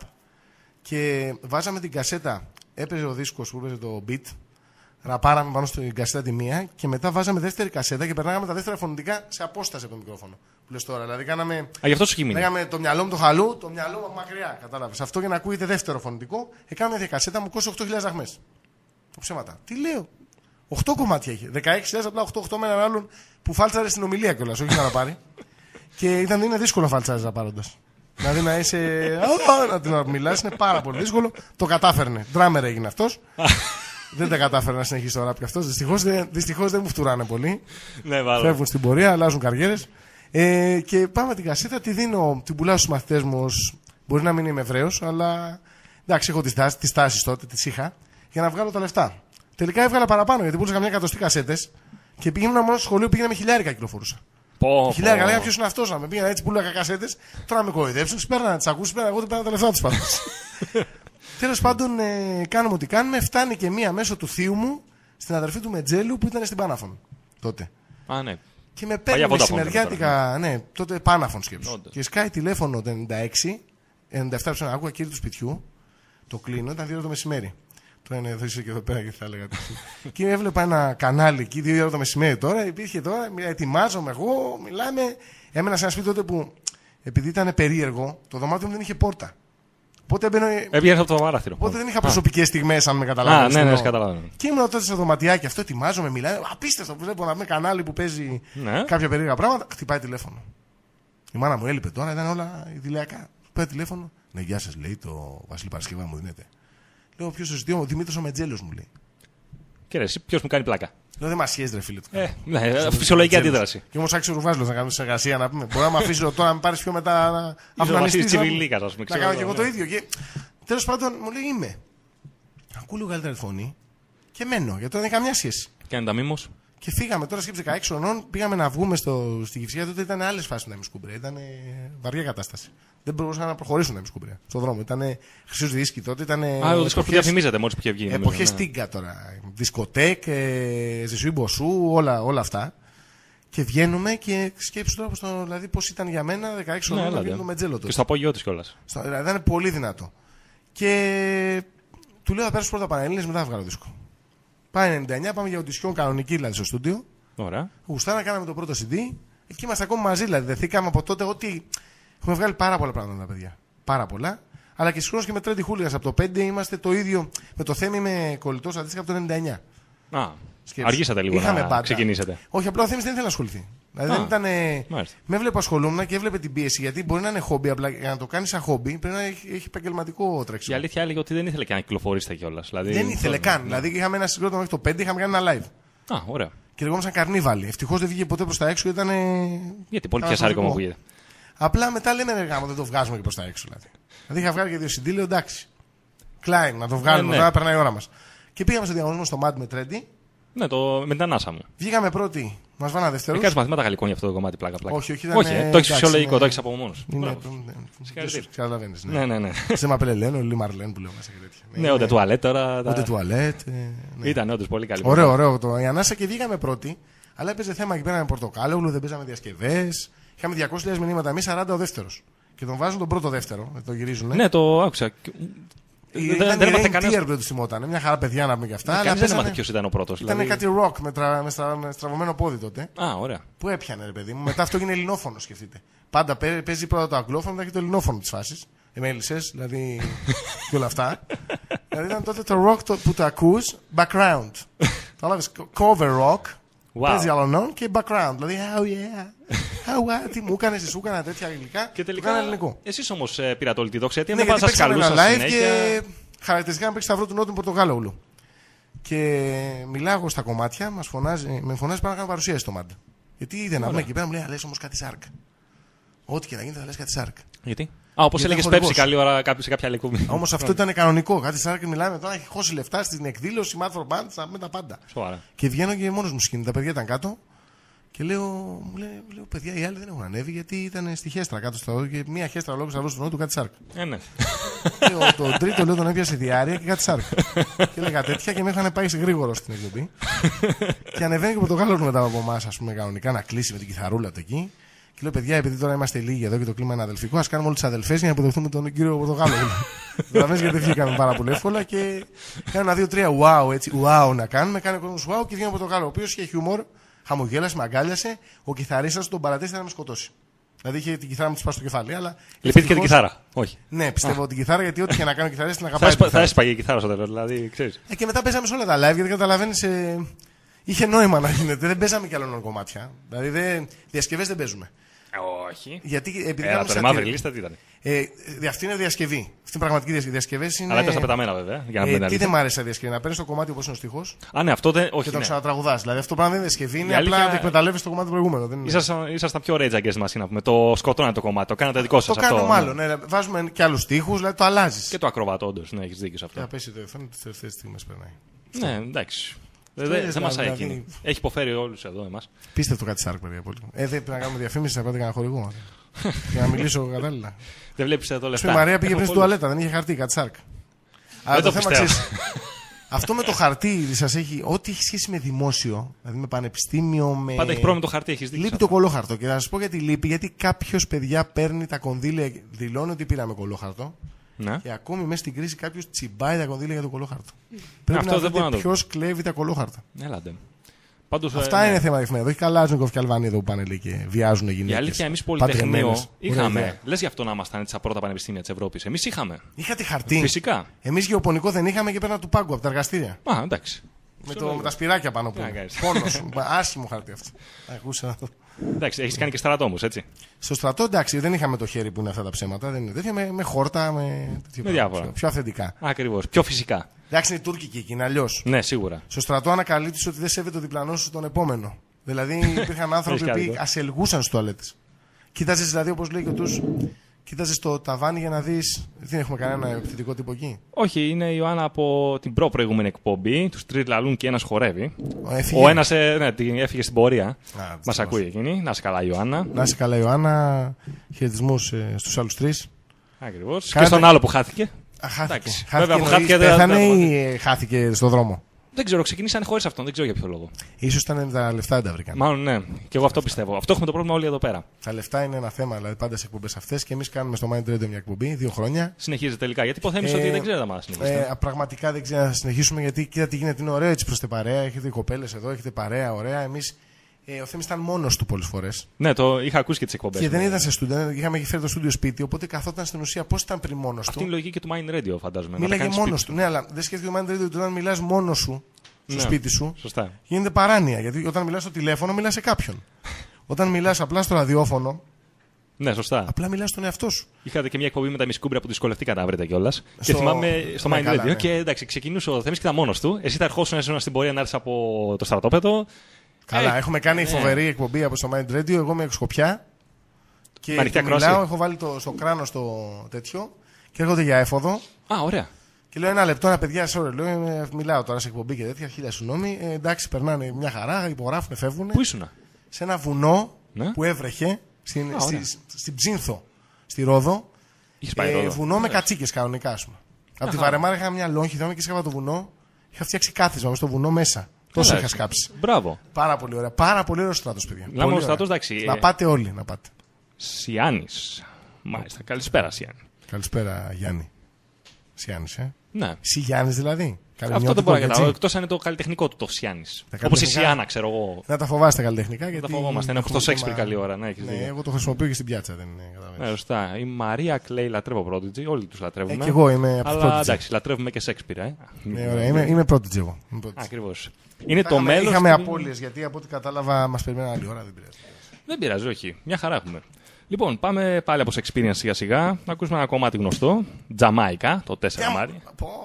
Και βάζαμε την κασέτα. Έπαιζε ο δίσκος που έπαιζε το beat. Ραπάραμε πάνω στην κασέτα τη μία και μετά βάζαμε δεύτερη κασέτα και περνάγαμε τα δεύτερα φωνητικά σε απόσταση από το μικρόφωνο. Που λες τώρα. Δηλαδή κάναμε. Α, γι' αυτό σου χειμήνει. Λέγαμε το μυαλό μου το χαλού, το μυαλό μου μακριά. Κατάλαβες. Αυτό για να ακούγεται δεύτερο φωνητικό. Έκανα μια κασέτα μου κόστησε οκτώ χιλιάδες δραχμές. Το ψέματα. Τι λέω. οκτώ κομμάτια είχε. δεκαέξι χιλιάδες απλά οκτώ οκτώ με έναν άλλον που φάλτσαρε στην ομιλία κιόλας. Όχι να πάρει. Και ήταν είναι δύσκολο να φάλτσαρε απάροντας. Δηλαδή να είσαι. να μιλάς είναι πάρα πολύ δύσκολο. Το κατάφερνε. Ντράμερ έγινε αυτός. Δεν τα κατάφερε να συνεχίσει το ράπ και αυτός. Δυστυχώς, δυστυχώς δεν μου φτουράνε πολύ. Ναι, φεύγουν στην πορεία, αλλάζουν καριέρες. Ε, και πάμε την κασέτα, τη δίνω, την πουλάω στους μαθητές μου. Ως, μπορεί να μην είμαι Εβραίος, αλλά εντάξει, έχω τις τάσεις, τις τάσεις τότε, τις είχα, για να βγάλω τα λεφτά. Τελικά έβγαλα παραπάνω γιατί πούλησα καμιά εκατοστή κασέτες και πήγαινα μόνο στο σχολείο, πήγαινα με χιλιάρικα κυκλοφορούσα. Πω, χιλιάρικα, λέγα ποιος είναι αυτός να με πήγαινα έτσι, πούλαγα κασέτες, τώρα να με κοροϊδέψουν, τους παίρνα να τις ακούσεις, πέρα εγώ δεν παίρνα τα λεφτά τους πάντως. Τέλος πάντων, ε, κάνουμε ό,τι κάνουμε. Φτάνει και μία μέσω του θείου μου στην αδερφή του Μετζέλου που ήταν στην Πάναφων τότε. Α, ναι. Και με παίρνει μεσημεριάτικα. Ναι, τότε Πάναφων σκέψου. Όντως. Και σκάει τηλέφωνο το ενενήντα έξι, ενενήντα επτά ψάχνω, άκουγα κύριε του σπιτιού. Το κλείνω, ήταν δύο ώρα το μεσημέρι. Τώρα είναι εδώ, είσαι και εδώ πέρα και θα έλεγα. Και έβλεπα ένα κανάλι εκεί, δύο ώρα το μεσημέρι τώρα. Υπήρχε τώρα, ετοιμάζομαι εγώ, μιλάμε. Έμενα σε ένα σπίτι τότε που, επειδή ήταν περίεργο, το δωμάτιο μου δεν είχε πόρτα. Οπότε έμπαινε. Έβγαινε από το παράθυρο. Οπότε δεν είχα προσωπικές στιγμές, αν με καταλάβει. Ναι, ναι, ναι, καταλάβω. Και ήμουν τότε στο δωματιάκι αυτό, ετοιμάζομαι, μιλάει. Απίστευτο που βλέπω να με κανάλι που παίζει ναι. κάποια περίεργα πράγματα. Χτυπάει τηλέφωνο. Η μάνα μου έλειπε τώρα, ήταν όλα ιδηλιακά. Πέρα τηλέφωνο. Ναι, γεια σας, λέει το Βασίλη Παρασκευά μου δίνετε. Λέω, ποιος το ζητεί, ο Δημήτρης ο Μετζέλος μου λέει. Και ρε, ποιος μου κάνει πλάκα. Λέω, δεν μας σχέζει, ρε φίλε. Ε, ναι, φυσιολογική αντίδραση. Και όμως άξιο ρουβάζλος να κάνουμε συνεργασία να πούμε. Μπορεί να με αφήσει τώρα να με πάρει πιο μετά να αφανιστείς. Να κάνω και εγώ το ίδιο. Και τέλος πάντων μου λέει είμαι. Ακούω λίγο καλύτερη φωνή και μένω γιατί δεν έχει καμιά σχέση. Κάνει τα μήμος. Και φύγαμε τώρα σκέψη δεκαέξι χρονών, πήγαμε να βγούμε στο, στη Κυφσιά. Τότε ήταν άλλες φάσεις με τα ημισκούμπρια. Ήταν βαριά κατάσταση. Δεν μπορούσαν να προχωρήσουν τα ημισκούμπρια στον δρόμο. Ήταν χρυσούς δίσκοι τότε. Ήταν, Α, ο δίσκος που διαφημίζεται μόλις που είχε βγει. Εποχές Τίγκα τώρα. Δισκοτέκ, ε, Ζεσουή Μποσού, όλα, όλα αυτά. Και βγαίνουμε και σκέψου τώρα στο, δηλαδή, πώς ήταν για μένα δεκαέξι χρονών ναι, να βγαίνουμε με τζέλο τότε. Και στο απόγειό της κιόλας. Δηλαδή ήταν πολύ δυνατό. Και του λέω θα πέρασω πρώτα Πανελλήνιες, μετά βγάλω δίσκο. Πάει ενενήντα εννιά, πάμε για οντισιόν κανονική δηλαδή στο στούντιο. Ωραία. Γουστάρα, κάναμε το πρώτο σι ντι. Εκεί είμαστε ακόμα μαζί, δηλαδή. Δεθήκαμε από τότε ότι έχουμε βγάλει πάρα πολλά πράγματα τα παιδιά. Πάρα πολλά. Αλλά και συγχρόνως και με Τρέντι Χούλιγκανς από το πέντε είμαστε το ίδιο. Με το Θέμη με κολλητός αντίστοιχα από το ενενήντα εννιά. Α, σκέψου. Αργήσατε λίγο είχαμε να πάντα. Ξεκινήσετε. Όχι, απλά ο Θέμης δεν ήθελε να ασχοληθεί. Δηλαδή Α, δεν ήταν. Με έβλεπε ασχολούμαι και έβλεπε την πίεση. Γιατί μπορεί να είναι χόμπι, απλά για να το κάνει σαν χόμπι πρέπει να έχει, έχει επαγγελματικό τρέξιμο. Η αλήθεια έλεγε ότι δεν ήθελε και να κυκλοφορήσετε κιόλας. Δηλαδή, δεν ήθελε καν. Ναι. Δηλαδή είχαμε ένα συγκρότημα μέχρι το πέντε, είχαμε κάνει ένα live. Α, ωραία. Και λεγόμασταν Καρνίβαλοι. Ευτυχώς δεν βγήκε ποτέ προς τα έξω. Ήταν. Γιατί πολύ πιασάρικο μου ακούγεται. Απλά μετά λέμε ρε γάμο, δεν το βγάζουμε και προς τα έξω. Δηλαδή, δηλαδή είχα βγάλει και δύο σι ντι, λέω εντάξει. Κλάιν, να το βγάλουμε, ναι, ναι. Τώρα περνάει η ώρα μας. Και πήγαμε στο διαγωνισμό στο Mad με Τρέντι. Ναι, το... με την ανάσα μου. Βγήκαμε πρώτοι, μας βάλανε δεύτερους. Έκανες μαθήματα γαλλικών για αυτό το κομμάτι, πλάκα. πλάκα. Όχι, όχι, ήταν, όχι ε, το έχεις φυσιολογικό, το έχεις από μόνος. Ναι, καταλαβαίνεις. Ναι, ναι, ναι. Σε Μαπελελέν, ο Λί Μαρλέν που λέω μέσα και τέτοια. Ναι, ούτε τουαλέτ τώρα. Ούτε τουαλέτ. Ήταν όντως πολύ καλή. Ωραίο, ωραίο. Η ανάσα και βγήκαμε πρώτοι, αλλά έπαιζε θέμα εκεί πέρα με πορτοκάλογλου, δεν παίζαμε διασκευές. Είχαμε διακόσιες χιλιάδες μηνύματα, εμείς σαράντα ο δεύτερος. Και τον βάζουν τον πρώτο δεύτερο, το γυρίζουν. Ναι, το άκουσα. Δεν έμαθε κανένα. Δεν του θυμόταν. Μια χαρά παιδιά να πούμε και αυτά. Κανείς δεν έμαθε ποιος ήταν ο πρώτος. Ήταν δηλαδή... κάτι rock με, τρα... με, στρα... με στραβωμένο πόδι τότε. Α, ωραία. Που έπιανε, ρε παιδί μου. Μετά αυτό έγινε ελληνόφωνο, σκεφτείτε. Πάντα παίζει πρώτα το αγγλόφωνο, μετά και το ελληνόφωνο τη φάση. Εμέλισσες, δηλαδή. Και όλα αυτά. Δηλαδή ήταν τότε το rock το... που το ακούς background. Το λάβει cover rock. Wow. Παίζει αλλονών και background. Δηλαδή, oh yeah. Oh, τι μου έκανε, σου έκανα τέτοια αγγλικά. Και τελικά ελληνικό. Εσείς όμως ε, πήρατε όλη τη δόξα. Γιατί ναι, δεν σας καλούσαν live συνέχεια. Και χαρακτηριστικά να παίξει Σταυρό του Νότου Πορτογάλογλου. Και μιλάω στα κομμάτια, μας φωνάζει, με φωνάζει πάνω να κάνω παρουσίαση στο Μάντα. Γιατί είδε να πούμε εκεί πέρα, μου λέει, λες όμως κάτι σάρκ. Ό,τι και να γίνει θα λες κάτι σάρκ. Γιατί? Α, όπως έλεγες Πέψη καλή ώρα σε κάποια άλλη κουβέντα. Όμως αυτό ήταν κανονικό. Κάτι σάρκ μιλάμε τώρα, έχει χώσει λεφτά στην εκδήλωση, Mad for Bands, να πούμε τα πάντα. Σοβαρά. Και βγαίνω και μόνος μου σκηνή. Τα παιδιά ήταν κάτω. Και λέω, μου λέει, λέω, παιδιά, οι άλλοι δεν έχουν ανέβει γιατί ήταν στη χέστρα κάτω στο και μία χέστρα λόγω Σταυρό του Νότου κάτι σάρκ. Ε, ναι. Λέω, τον τρίτο λέω τον έπιασε διάρκεια και κάτι σάρκ. Και έλεγα τέτοια και με είχαν πάει σε γρήγορο στην εκπομπή. Και ανεβαίνει και από το Γάλλο μετά από εμά, α πούμε, κανονικά να κλείσει με την κιθαρούλα του εκεί. Και λέω, παιδιά, επειδή τώρα είμαστε λίγοι εδώ και το κλίμα είναι αδελφικό, α κάνουμε όλε τι αδελφέ για να αποδεχτούμε τον κύριο Πορτογάλο. Δηλαδή, γιατί βγήκαμε πάρα πολύ εύκολα και κάνω ένα, δύο, τρία, wow, έτσι, wow να κάνουμε. Κάνει ο κόσμο wow και βγαίνει ο Πορτογάλο, ο οποίο είχε χιούμορ. Χαμογέλασε, με αγκάλιασε. Ο κιθαρίστας τον παρατέστηκε να με σκοτώσει. Δηλαδή είχε την κιθάρα μου τη σπάσει στο κεφάλι. Αλλά λυπήθηκε την κιθάρα. Όχι. Ναι, πιστεύω την κιθάρα γιατί ό,τι και να κάνω κιθαρίστη να αγαπάει. Θα έσπαγε η κιθάρα στο τέλος. Δηλαδή, ξέρεις. Ε, και μετά παίζαμε σε όλα τα live γιατί καταλαβαίνει. Ε, είχε νόημα να γίνεται. Δεν παίζαμε κι άλλων κομμάτια. Δηλαδή διασκευές δεν παίζουμε. Όχι. Γιατί επειδή ε, το μαύρη λίστα τι ήταν. Ε, αυτή είναι διασκευή. Αυτή είναι πραγματική διασκευή. Διασκευές είναι. Αλλά έπεσα πεταμένα βέβαια. Για να ε, τι δεν μ' άρεσε διασκευή. Να παίρνει το κομμάτι όπως είναι ο στίχος. Α, ναι, αυτό δεν. Όχι. Και το ναι. ξανατραγουδάς. Δηλαδή αυτό πράγμα δεν είναι διασκευή. Είναι αλήθεια... απλά να εκμεταλλεύει το κομμάτι το προηγούμενο. Ήσασταν πιο Rage Against the Machine να πούμε. Το σκοτώνατε το κομμάτι. Το κάνατε δικό σας. Το κάνουμε μάλλον. Ναι. Βάζουμε και άλλους στίχους, δηλαδή το αλλάζει. Και το ακροβατό, όντως. Ναι, έχει δίκιο σε αυτό. Θα πέσει το εφέ, τι τελευταίε στιγμέ περνάει. Ναι, εντάξει. Δεν μας εκείνη. Έχει υποφέρει όλους εδώ εμάς. Πίστευτο κάτι σάρκ, παιδιά. Πολύ. Ε, δεν πρέπει να κάνουμε διαφήμιση, να πάτε κανένα χορηγό. Για να μιλήσω κατάλληλα. Δεν βλέπεις εδώ λεφτά. Η Μαρία πήγε πριν στην τουαλέτα, δεν είχε χαρτί, κάτι σάρκ. Αλλά το θέμα ξέρεις. Αυτό με το χαρτί σας έχει, ό,τι έχει σχέση με δημόσιο, δηλαδή με πανεπιστήμιο, με. Πάντα έχει πρόβλημα το χαρτί, έχεις δίκιο. Λείπει το κολόχαρτο. Και θα σας πω γιατί λείπει, γιατί κάποιο παιδιά παίρνει τα κονδύλια, δηλώνει ότι πήραμε κολόχαρτο. Ναι. Και ακόμη μέσα στην κρίση κάποιο τσιμπάει τα κονδύλια για το κολόχαρτο. Ναι, πρέπει να δείτε ποιος κλέβει τα κολόχαρτα. Έλατε. Πάντως, αυτά ναι. είναι θέμα διαφημένα. Όχι καλά Ζνικοφ και Αλβανοί εδώ που πάνε λέει, και βιάζουν γυναίκες. Η αλήθεια, εμείς Πολυτεχνείο είχαμε. Λες γι' αυτό να ήμασταν έτσι τα πρώτα πανεπιστήμια της Ευρώπης. Εμείς είχαμε. Είχατε χαρτί. Φυσικά. Εμείς γεωπονικό δεν είχαμε και πέρνα του πάγκου από τα εργαστήρια. Α, εντάξει. Με, το, με τα σπυράκια πάνω που. Πόνος. Άσχημο χαρτί αυτό. Ακούσα. Εντάξει, έχεις κάνει και στρατό όμως, έτσι. Στο στρατό, εντάξει, δεν είχαμε το χέρι που είναι αυτά τα ψέματα. Δεν είναι τέτοια, με, με χόρτα, με, με διάφορα. Πιο, πιο αυθεντικά. Ακριβώς. Πιο φυσικά. Εντάξει, είναι οι Τούρκοι εκεί, είναι αλλιώς. Ναι, σίγουρα. Στο στρατό ανακαλύπτεις ότι δεν σέβεται το διπλανό σου τον επόμενο. Δηλαδή υπήρχαν άνθρωποι που ασελγούσαν στις τουαλέτες. Κοίταζες δηλαδή, όπως λέει και ο τους, κοίταζες το ταβάνι για να δεις. Δεν έχουμε κανένα επιθετικό τύπο εκεί. Όχι, είναι η Ιωάννα από την προ-προηγούμενη εκπομπή. Τους τρεις λαλούν και ένας χορεύει. Έφυγε. Ο ένας ε, ναι, έφυγε στην πορεία. Μας Α, ακούει εκείνη. Να είσαι καλά, Ιωάννα. Να είσαι καλά, Ιωάννα. Χαιρετισμούς ε, στους άλλους τρεις. Ακριβώς. Κάνετε... Και στον άλλο που χάθηκε. Α, χάθηκε. Εντάξει. Χάθηκε, Βέβαια, που χάθηκε, πέθανε δεν... ή χάθηκε στον δρόμο. Δεν ξέρω, ξεκινήσανε χωρίς αυτόν, δεν ξέρω για ποιο λόγο. Ίσως ήταν τα λεφτά δεν τα βρήκαν. Μάλλον ναι, και εγώ αυτό πιστεύω. Αυτό έχουμε το πρόβλημα όλοι εδώ πέρα. Τα λεφτά είναι ένα θέμα, δηλαδή πάντα σε εκπομπές αυτές και εμείς κάνουμε στο Mind Radio μια εκπομπή δύο χρόνια. Συνεχίζεται τελικά. Γιατί υποθέμεις ε, ότι δεν ξέρετε να συνεχίσετε. Ε, πραγματικά δεν ξέρω να συνεχίσουμε γιατί κοίτα τι γίνεται. Είναι ωραίο έτσι προς την παρέα. Έχετε κοπέλες εδώ, έχετε παρέα, ωραία. Εμείς, ε, ο Θέμης ήταν μόνος του πολλές φορές. Ναι, το είχα ακούσει και τις εκπομπές. Και δεν ήταν σε στούντιο, είχαμε φέρει το στούντιο σπίτι, οπότε καθόταν στην ουσία πώς ήταν πριν μόνος του. Αυτή είναι η λογική και του Mind Radio, φαντάζομαι. Μίλαγε μόνος του. Ναι, αλλά δεν σκέφτεται το Mind Radio ότι όταν μιλάς μόνος σου. Στο ναι, σπίτι σου σωστά. Γίνεται παράνοια. Γιατί όταν μιλάς στο τηλέφωνο, μιλάς σε κάποιον. Όταν μιλάς απλά στο ραδιόφωνο, ναι, σωστά. απλά μιλάς στον εαυτό σου. Είχατε και μια εκπομπή με τα Μισκούμπρα που δυσκολευτήκατε να βρείτε κιόλας. Στο... Και θυμάμαι στο ναι, Mind καλά, Radio. ναι. Και εντάξει, ξεκινούσε ο Θέμης και ήταν μόνος του. Εσύ θα ερχόσουν ήσουν στην πορεία να έρθει από το στρατόπεδο. Καλά, ε, έχουμε κάνει ε, φοβερή εκπομπή από στο Mind Radio. Εγώ είμαι Σκοπιά. Και μιλάω, έχω βάλει το, στο κράνο το τέτοιο και έρχονται για έφοδο. Α, ωραία. Και λέω ένα λεπτό, ένα παιδιά, sorry, λέω, μιλάω τώρα σε εκπομπή και τέτοια, χίλια συγγνώμη. Ε, εντάξει, περνάνε μια χαρά, υπογράφουν, φεύγουν. Πού ήσουνα? Σε ένα βουνό ναι. που έβρεχε στην, Α, στη, στην Ψήνθο, στη Ρόδο. Είχες πάει ε, Ρόδο. Βουνό με κατσίκες κανονικά, ας πούμε. Από τη Βαρεμάρα είχα μια λόγχη, και σκάβα το βουνό. Είχα φτιάξει κάθισμα μες στο βουνό μέσα. Τόσο είχα σκάψει. Μπράβο. Πάρα πολύ ωραία. Πάρα πολύ ωραίο στράτος, παιδιά. Λάμο στράτος, εντάξει. Να πάτε όλοι, να πάτε. Σιάννης. Μάλιστα. Καλησπέρα, Σιάννη. Καλησπέρα, Γιάννη. Σιάννης, ε. Ναι. Σι Γιάννης δηλαδή. Αυτό δεν μπορώ να καταλάβω. Εκτός αν είναι το καλλιτεχνικό του το Σιάννης. Όπως η Σιάννα, ξέρω εγώ. Να τα φοβάστε καλλιτεχνικά. Γιατί τα φοβόμαστε. Είναι όπως το Σέξπιρ καλή ώρα. Ναι, ναι, εγώ το χρησιμοποιώ και στην πιάτσα. Δεν είναι, ναι, σωστά. Η Μαρία Κλέη λατρεύω Prodigy. Όλοι τους λατρεύουμε. Ε, και εγώ είμαι από Αλλά εντάξει, λατρεύουμε και Σέξπιρ. Ε. Ναι, ωραία. Είμαι, είμαι Prodigy εγώ. Ακριβώς. Είναι το μέλλον. Είχαμε απώλειες γιατί από ό,τι κατάλαβα μας περιμένει άλλη ώρα. Δεν πειράζει. Δεν πειράζει, όχι. Μια χαρά έχουμε. Λοιπόν, πάμε πάλι από Experience σιγά σιγά. Να ακούσουμε ένα κομμάτι γνωστό. Τζαμάικα, το τέσσερα Μάρι.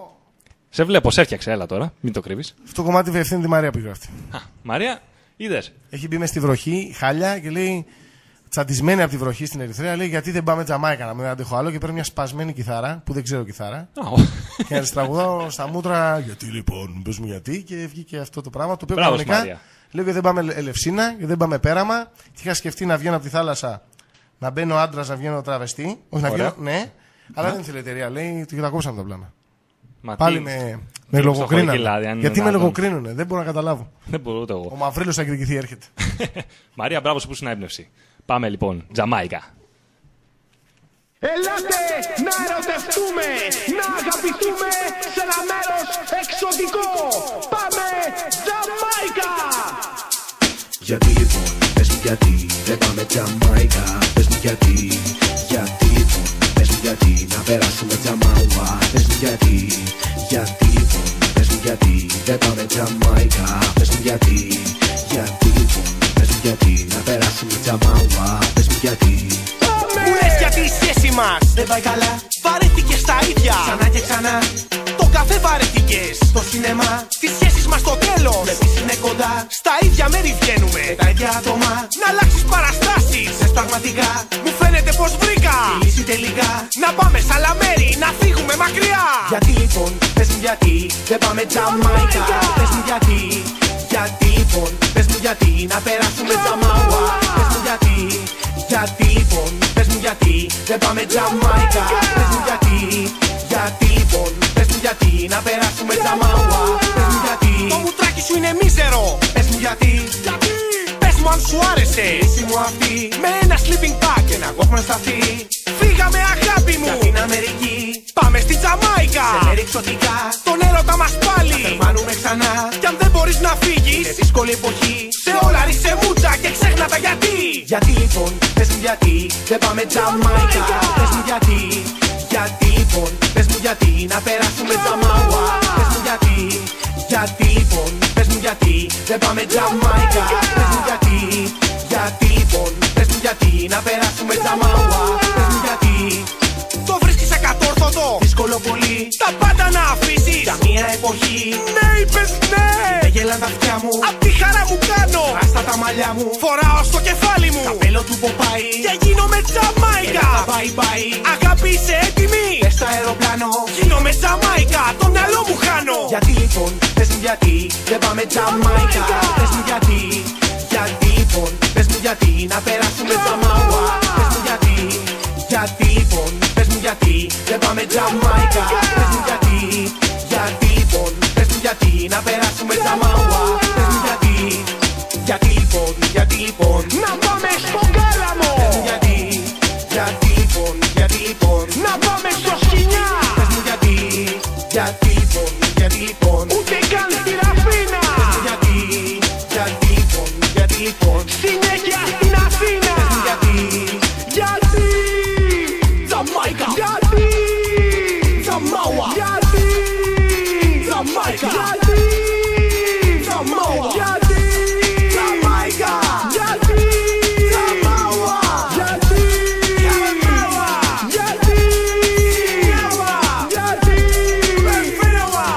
Σε βλέπω, σε έφτιαξε, έλα τώρα, μην το κρύβεις. Αυτό το κομμάτι ευθύνει τη Μαρία που γράφει. Α, Μαρία, είδες. Έχει μπει μες στη βροχή, χάλια και λέει, τσαντισμένη από τη βροχή στην Ερυθρέα, λέει γιατί δεν πάμε Τζαμάικα να μην αντέχω άλλο και παίρνει μια σπασμένη κιθάρα που δεν ξέρω κιθάρα. Oh. Και να τη τραγουδάω στα μούτρα, γιατί λοιπόν, πες μου γιατί, και βγήκε αυτό το πράγμα. Το οποίο κανονικά λέω και δεν πάμε Ελευσίνα και δεν πάμε Πέραμα. Και είχα σκεφτεί να βγαίνω από τη θάλασσα, να μπαίνω άντρα, να βγαίνω τραβεστή. Όχι να βγαίνω, ναι, αλλά δεν ήθελε η εταιρεία, λέει, και τα κόψαμε τα πλάνα. Μα πάλι τι... με, με λογοκρίνανε. Γιατί με λογοκρίνουνε, δεν μπορώ να καταλάβω. Δεν μπορώ ούτε εγώ. Ο Μαυρίλος θα εκδικηθεί, έρχεται. Μαρία, μπράβο σου που είναι έμπνευση. Πάμε λοιπόν, Τζαμάικα. Ελάτε να ερωτευτούμε, να αγαπηθούμε σε ένα μέρος εξωτικό. Πάμε Τζαμάικα! Γιατί λοιπόν, πες μου γιατί δεν πάμε Τζαμάικα. Πες μου γιατί, γιατί λοιπόν. Πες μου γιατί να περάσουμε Τζαμάουα. Πες μου γιατί, γιατί λοιπόν. Πες μου γιατί δεν πάμε Τζαμάικα. Πες μου γιατί, γιατί λοιπόν. Πες μου γιατί να περάσουμε Τζαμάουα. Πες μου γιατί. Μου λες γιατί η σχέση μας δεν πάει καλά. Βαρέθηκε στα ίδια ξανά και ξανά. Το καφέ βαρέθηκες στο σινεμά. Τις σχέσεις μας στο τέλος βλέπεις είναι κοντά. Στα ίδια μέρη βγαίνουμε με τα ίδια άτομα. Να αλλάξεις παραστάσεις θες πραγματικά. Μου φαίνεται πως βρήκα τη λύση τελικά. Να πάμε σ' άλλα μέρη, να φύγουμε μακριά. Γιατί λοιπόν, πες μου γιατί δεν πάμε Τζαμάικα. Πες μου γιατί, γιατί λοιπόν. Πες μου γιατί να περάσουμε Τζαμάουα. Πες μου γιατί, γιατί λοιπόν. Πες μου γιατί δεν πάμε Τζαμάικα. Πες μου γιατί, γιατί λοιπόν. Πες μου γιατί να περάσουμε Τζαμάουα. Πες μου γιατί το μουτράκι σου είναι μίζερο. Πες μου γιατί, γιατί. Πες μου αν σου άρεσε η λύση μου αυτή. Με ένα sleeping bag και ένα κόφμα σταθεί. Φύγαμε αγάπη μου για την Αμερική. Πάμε στη Τζαμάικα. Σε μέρη εξωτικά. Τον έρωτα μας πάλι θα θερμάνουμε ξανά. Κι αν δεν μπορείς να φύγεις είναι δύσκολη εποχή. Σε όλα ρίξε μούτσα και ξέχνα τα γιατί. Γιατί λοιπόν, πες μου γιατί δεν πάμε Τζαμάικα. Πες μου γιατί, γιατί λοιπόν. Πες μου γιατί να περάσουμε Τζαμάουα. Πες μου γιατί, γιατί λοιπόν. Πες μου γιατί δεν πάμε Τζαμάικα. Πες μου γιατί, γιατί γιατί να περάσουμε τζαμάουα. Πες μου γιατί το βρίσκεις ακατόρθωτο, δύσκολο πολύ τα πάντα να αφήσεις για μια εποχή. Ναι είπες ναι, δεν γελάν τα αυτιά μου, απ' τη χαρά μου κάνω άστα τα μαλλιά μου, φοράω στο κεφάλι μου καπέλο του Ποπάι και γίνομαι Τζαμάικα. Bye bye. Αγάπη είσαι έτοιμη, πες στο αεροπλάνο, γίνομαι Τζαμάικα, το μυαλό μου χάνω. γιατί λοιπόν, πες μου γιατί δεν πάμε Τζαμάικα. Πες μου γιατί, γιατί λοιπόν, πες μου γιατί να περάσουμε τζαμάουα. Πες μου γιατί, γιατί λοιπόν, πες μου γιατί δεν πάμε Τζαμάικα. Πες μου γιατί, γιατί λοιπόν, πες μου γιατί να περάσουμε τζαμάουα. Πες μου γιατί, γιατί λοιπόν, γιατί λοιπόν Να πάμε στον Κάλαμο, πες μου γιατί, γιατί λοιπόν, γιατί λοιπόν να πάμε στο Σκινιά, πες μου γιατί, γιατί λοιπόν, γιατί λοιπόν ούτε καν στη Ραφίνα, πες μου γιατί, γιατί λοιπόν, γιατί λοιπόν συνέχεια στην Αθήνα. πες μου γιατί, Γιατί, Τζαμάικα, γιατί, Τζαμάουα, γιατί, Τζαμάικα, γιατί, Τζαμάουα, γιατί, Τζαμάικα, γιατί, Τζαμάουα, γιατί, Τζαμάουα, γιατί, γιατί, Περφέωα.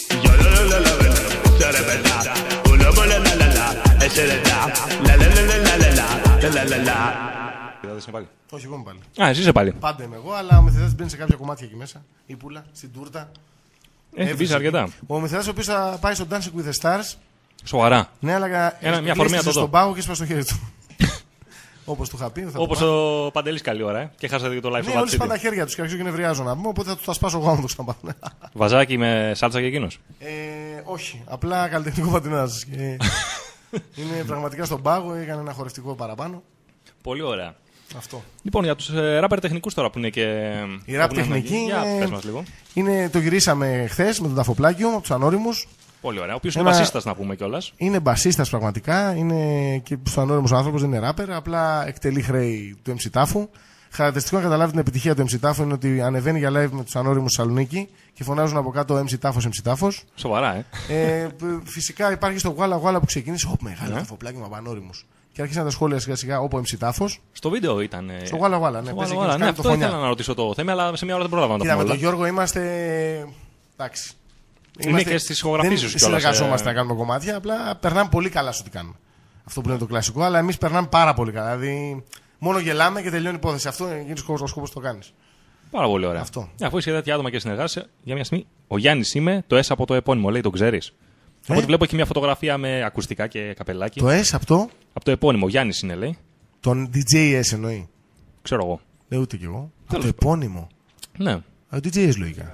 Όχι, εγώ είμαι πάλι. Α, εσύ είσαι πάλι. Πάντα είμαι εγώ, αλλά ο Μεθεδράτης μπαίνει σε κάποια κομμάτια εκεί μέσα. Η πουλα, στην τούρτα. Έχει Έβρισε πει αρκετά. Ο Μεθεδράτης ο οποίος θα πάει στο Dancing with the Stars. Σοβαρά. Ναι, αλλά Ένα- μια φορμία το δω. στον πάγο και σπάσει το χέρι του. Όπως του είχα πει. θα το Όπω πάω. ο Παντελής καλή ώρα, ε. Και χάσατε και το live Ναι, στο όλοι Vatsity. σπάνε τα χέρια τους και αρχίζω και νευριάζω να πούμε. Οπότε θα του τα σπάσω εγώ άμα το ξαναπάρουν. Βαζάκι με σάλτσα και εκείνο. Ε, όχι, απλά καλλιτεχνικό πατινάζ. Και είναι πραγματικά στον πάγο, έκανε ένα χορευτικό παραπάνω. Πολύ ωραία. Αυτό. Λοιπόν, για του ε, ράπερ τεχνικού τώρα που είναι και. Η ραπ που είναι τεχνική ανάγκη. Για είναι- πες μας λίγο. Είναι, το γυρίσαμε χθες με τον Ταφοπλάκιο από τους Ανώριμους. Πολύ ωραία. Ο οποίο είναι Ένα- βασίστας να πούμε κιόλα. Είναι μπασίστας πραγματικά, είναι και στους Ανώριμους άνθρωπος, δεν είναι ράπερ, απλά εκτελεί χρέη του εμ σι Τάφου. Χαρακτηριστικό να καταλάβει την επιτυχία του εμ σι Τάφου είναι ότι ανεβαίνει για live με τους Ανώριμους Θεσσαλονίκη και φωνάζουν από κάτω εμ σι Τάφος, εμ σι Τάφος. Σοβαρά, ε. Ε, φυσικά υπάρχει στο Γουάλα Γουάλα που ξεκίνησε. Ωπ, μεγάλο Ναι. Ταφοπλάκιο με Ανώριμους. Και άρχισαν τα σχόλια σιγά σιγά όπου εμ σι Τάφος. Στο βίντεο ήταν. ε, Στο Γουάλα Γουάλα, ναι. στο παίζει Γουάλα, εκείνος, ναι, κάνει το αυτό φωνιά. ήθελα να ρωτήσω το θέμα, αλλά σε μια ώρα δεν πρόλαβα να το Κοίτα, με πούμε. τον όλα. Γιώργο είμαστε. Εντάξει. Είναι και στις ηχογραφήσεις δεν κιόλας, συνεργαζόμαστε ε. να κάνουμε κομμάτια, απλά περνάμε πολύ καλά στο τι κάνουμε. Αυτό που είναι το κλασικό, αλλά εμείς περνάμε πάρα πολύ καλά. Δηλαδή, μόνο γελάμε και τελειώνει η υπόθεση. Αυτό είναι ο σκοπός το κάνεις. Πάρα πολύ ωραία. Αυτό. Ε, Αφού είσαι τέτοια άτομα και συνεργάσαι, για μια στιγμή. Ο Γιάννη είμαι, το S από το επώνυμο, λέει, το ξέρει. Από ό,τι βλέπω έχει μια φωτογραφία με ακουστικά και καπελάκι. Το S από το. Από το επώνυμο, Γιάννη είναι, λέει. Τον ντι τζέι S εννοεί. Ξέρω εγώ. Ε, ούτε κι εγώ. Α, Τέλος το επώνυμο. Ναι. Α, το ντι τζέι S λογικά.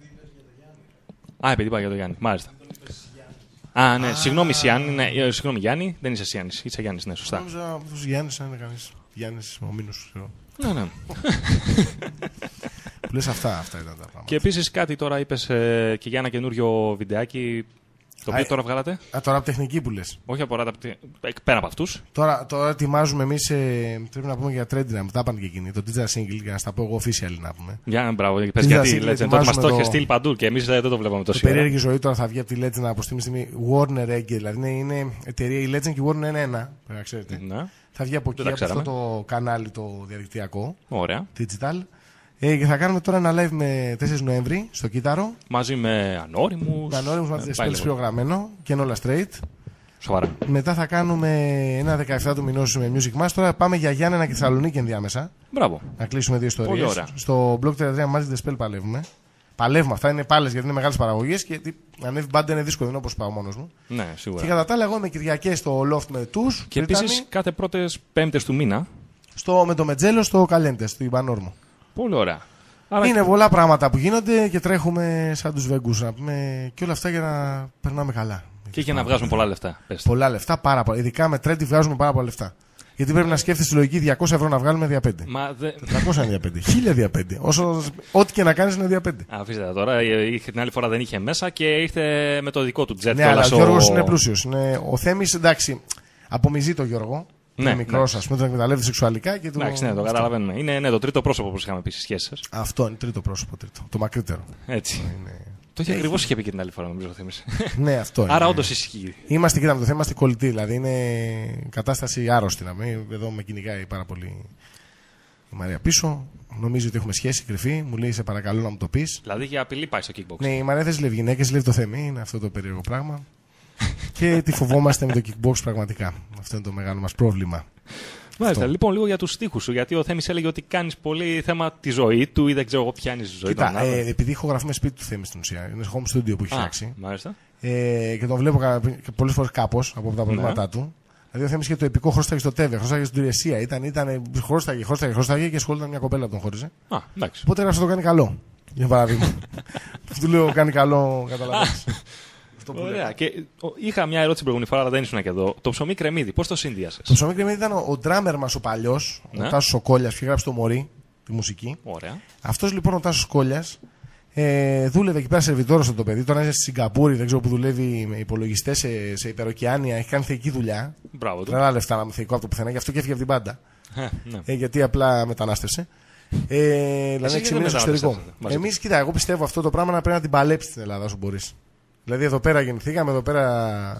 Α, επειδή είπα για τον Γιάννη. Μάλιστα. Α, ναι, συγγνώμη, Σιάννη. Ναι, ε, συγγνώμη, Γιάννη. Δεν είσαι Σιάννη. Είσαι Γιάννη, ναι, σωστά. Νόμιζα από του Γιάννη, αν είναι κανεί. Γιάννη, ο Μήνος. Ναι, ναι. Που λες αυτά, αυτά ήταν τα πράγματα. Και επίση κάτι τώρα είπε ε, και για ένα καινούριο βιντεάκι. Το οποίο Α, τώρα βγάλατε. Α, τώρα από τεχνική που λες. Όχι από τα. Πέρα από αυτού. Τώρα, τώρα ετοιμάζουμε εμεί. Ε, πρέπει να πούμε για Trendy μου. Τα είπαν και εκείνοι. Το digital single, για να στα πω εγώ official να πούμε. Για μπράβο, πες Digital γιατί. Single, Legend, τότε μα ετοιμάζουμε το είχε το- στείλει παντού και εμεί δεν το βλέπαμε Το τόση ώρα. περίεργη ζωή τώρα θα βγει από τη Legend από στιγμή στιγμή. Warner Egg, δηλαδή είναι, είναι εταιρεία. Η Legend και η Warner είναι ένα. Πρέπει να ξέρετε. Ναι. Θα βγει από εκεί, τα από αυτό ξέραμε. το κανάλι το διαδικτυακό. Ωραία. Digital. Ε, και θα κάνουμε τώρα ένα live με τέσσερις Νοέμβρη στο Κύτταρο. Μαζί με ανώριμου. Με ανώριμους μαζί σπέλες προγραμμένο και είναι όλα straight. Σοβαρά. Μετά θα κάνουμε ένα δεκαεπτά του μηνός με Music Mass. Τώρα πάμε για Γιάννενα και Θεσσαλονίκη ενδιάμεσα. Μπράβο. Να κλείσουμε δύο Πολύ ιστορίες. ωραία. Στο Block τριάντα τρία Magic the Spell παλεύουμε. Παλεύουμε. Αυτά είναι πάλες γιατί είναι μεγάλες παραγωγές και να ανέβει μπάντα είναι δύσκολο. Δεν είναι όπως πάω μόνος μου. Ναι, σίγουρα. Και κατά τα άλλα, εγώ είμαι Κυριακές στο Loft με τους. Και Βρετανοί, επίση κάθε πρώτε Πέμπτε του μήνα. στο, με το Μετζέλο στο Καλέντες, στην Πανόρμο. Πολύ ωραία. Άρα Είναι πολλά πράγματα που γίνονται και τρέχουμε σαν τους Βέγκους να πούμε και όλα αυτά για να περνάμε καλά. και για να βγάζουμε πολλά λεφτά. Πες. Πολλά λεφτά, πάρα πολλά. Ειδικά με Trendy βγάζουμε πάρα πολλά λεφτά. Γιατί πρέπει να σκέφτεσαι τη λογική διακόσια ευρώ να βγάλουμε δια πέντε. Μα δε... τριακόσια είναι δια πέντε. χίλια δια πέντε. Όσο, ό,τι και να κάνεις είναι δια πέντε. Αφήστε τα τώρα. Είχε, την άλλη φορά δεν είχε μέσα και ήρθε με το δικό του τζετ. Ναι, αλλά ο Γιώργος είναι πλούσιος. Είναι... Ο Θέμης, εντάξει, απομυζεί το Γιώργο. Ναι, είναι μικρός, ναι. ας πούμε, τον εκμεταλλεύεται σεξουαλικά και του. Εντάξει, ναι, το αυτό. καταλαβαίνουμε. Είναι ναι, το τρίτο πρόσωπο που είχαμε πει στη σχέση σα. Αυτό είναι τρίτο πρόσωπο, τρίτο. Το μακρύτερο. Έτσι. Είναι... Το είχε ακριβώς είχε πει και την άλλη φορά, νομίζω, ο Θέμης. Ναι, αυτό είναι. Άρα όντως ισχύει. Είμαστε, κοίτα, το θέμα είμαστε κολλητοί. Δηλαδή είναι κατάσταση άρρωστη. Να μην. Εδώ με κυνηγάει πάρα πολύ η Μαρία πίσω. Νομίζει ότι έχουμε σχέση κρυφή. Μου λέει: σε παρακαλώ να μου το πει. Δηλαδή για απειλή πάει στο kickbox. Ναι, η Μαρία δεν ζηλεύει γυναίκες, ζηλεύει το Θέμη. Είναι αυτό το περίεργο πράγμα. Και τη φοβόμαστε με το kickbox πραγματικά. Αυτό είναι το μεγάλο μας πρόβλημα. Μάλιστα. Λοιπόν, λίγο για τους στίχους σου. Γιατί ο Θέμης έλεγε ότι κάνεις πολύ θέμα τη ζωή του ή δεν ξέρω εγώ ποια είναι η ζωή του. Κοίτα, ε, επειδή ηχογραφούμε σπίτι του Θέμη στην ουσία. Είναι home studio που έχει φτιάξει. Μάλιστα. Ε, και τον βλέπω πολλές φορές κάπως από τα προβλήματά ναι. του. Δηλαδή ο Θέμης είχε το επικό χρώσταγε στο Τέβε, χρώσταγε στην Τουρεσία. Ήταν, ήταν χρώσταγε, χρώσταγε, χρώσταγε και ασχολούνταν μια κοπέλα που τον χώριζε. Α, εντάξει. Οπότε έγραψε το κάνει καλό. Για παράδειγμα. Του λέω κάνει καλό, καταλαβαίνεις. Ωραία. Και είχα μια ερώτηση προηγούμενη φορά, αλλά δεν ήσουν και εδώ. Το ψωμί κρεμμύδι, πώς το συνδυάσες? Το ψωμί κρεμμύδι ήταν ο, ο ντράμερ μας ο παλιός, ναι. ο Τάσος ο Κόλλιας, που είχε γράψει το Μωρί, τη μουσική. Ωραία. Αυτός λοιπόν ο Τάσος Κόλλιας ε, δούλευε εκεί πέρα σερβιτόρος το παιδί. Τώρα είναι στη Σιγκαπούρη, δεν ξέρω που δουλεύει με υπολογιστές σε, σε υπεροκειάνια. Έχει κάνει θεϊκή δουλειά. Μπράβο. Τρελά λεφτά να μου θεϊκό από το πουθενά, γι' αυτό και έφυγε από την πάντα. ναι. ε, γιατί απλά μετανάστευσε. Ε, δηλαδή έξι μήνες στο εξωτερικό. Εμείς, κοίτα, εγώ πιστεύω αυτό το πράγμα να πρέπει να την παλέψει στην Ελλάδα όσο μπορείς. Δηλαδή εδώ πέρα γεννηθήκαμε, εδώ πέρα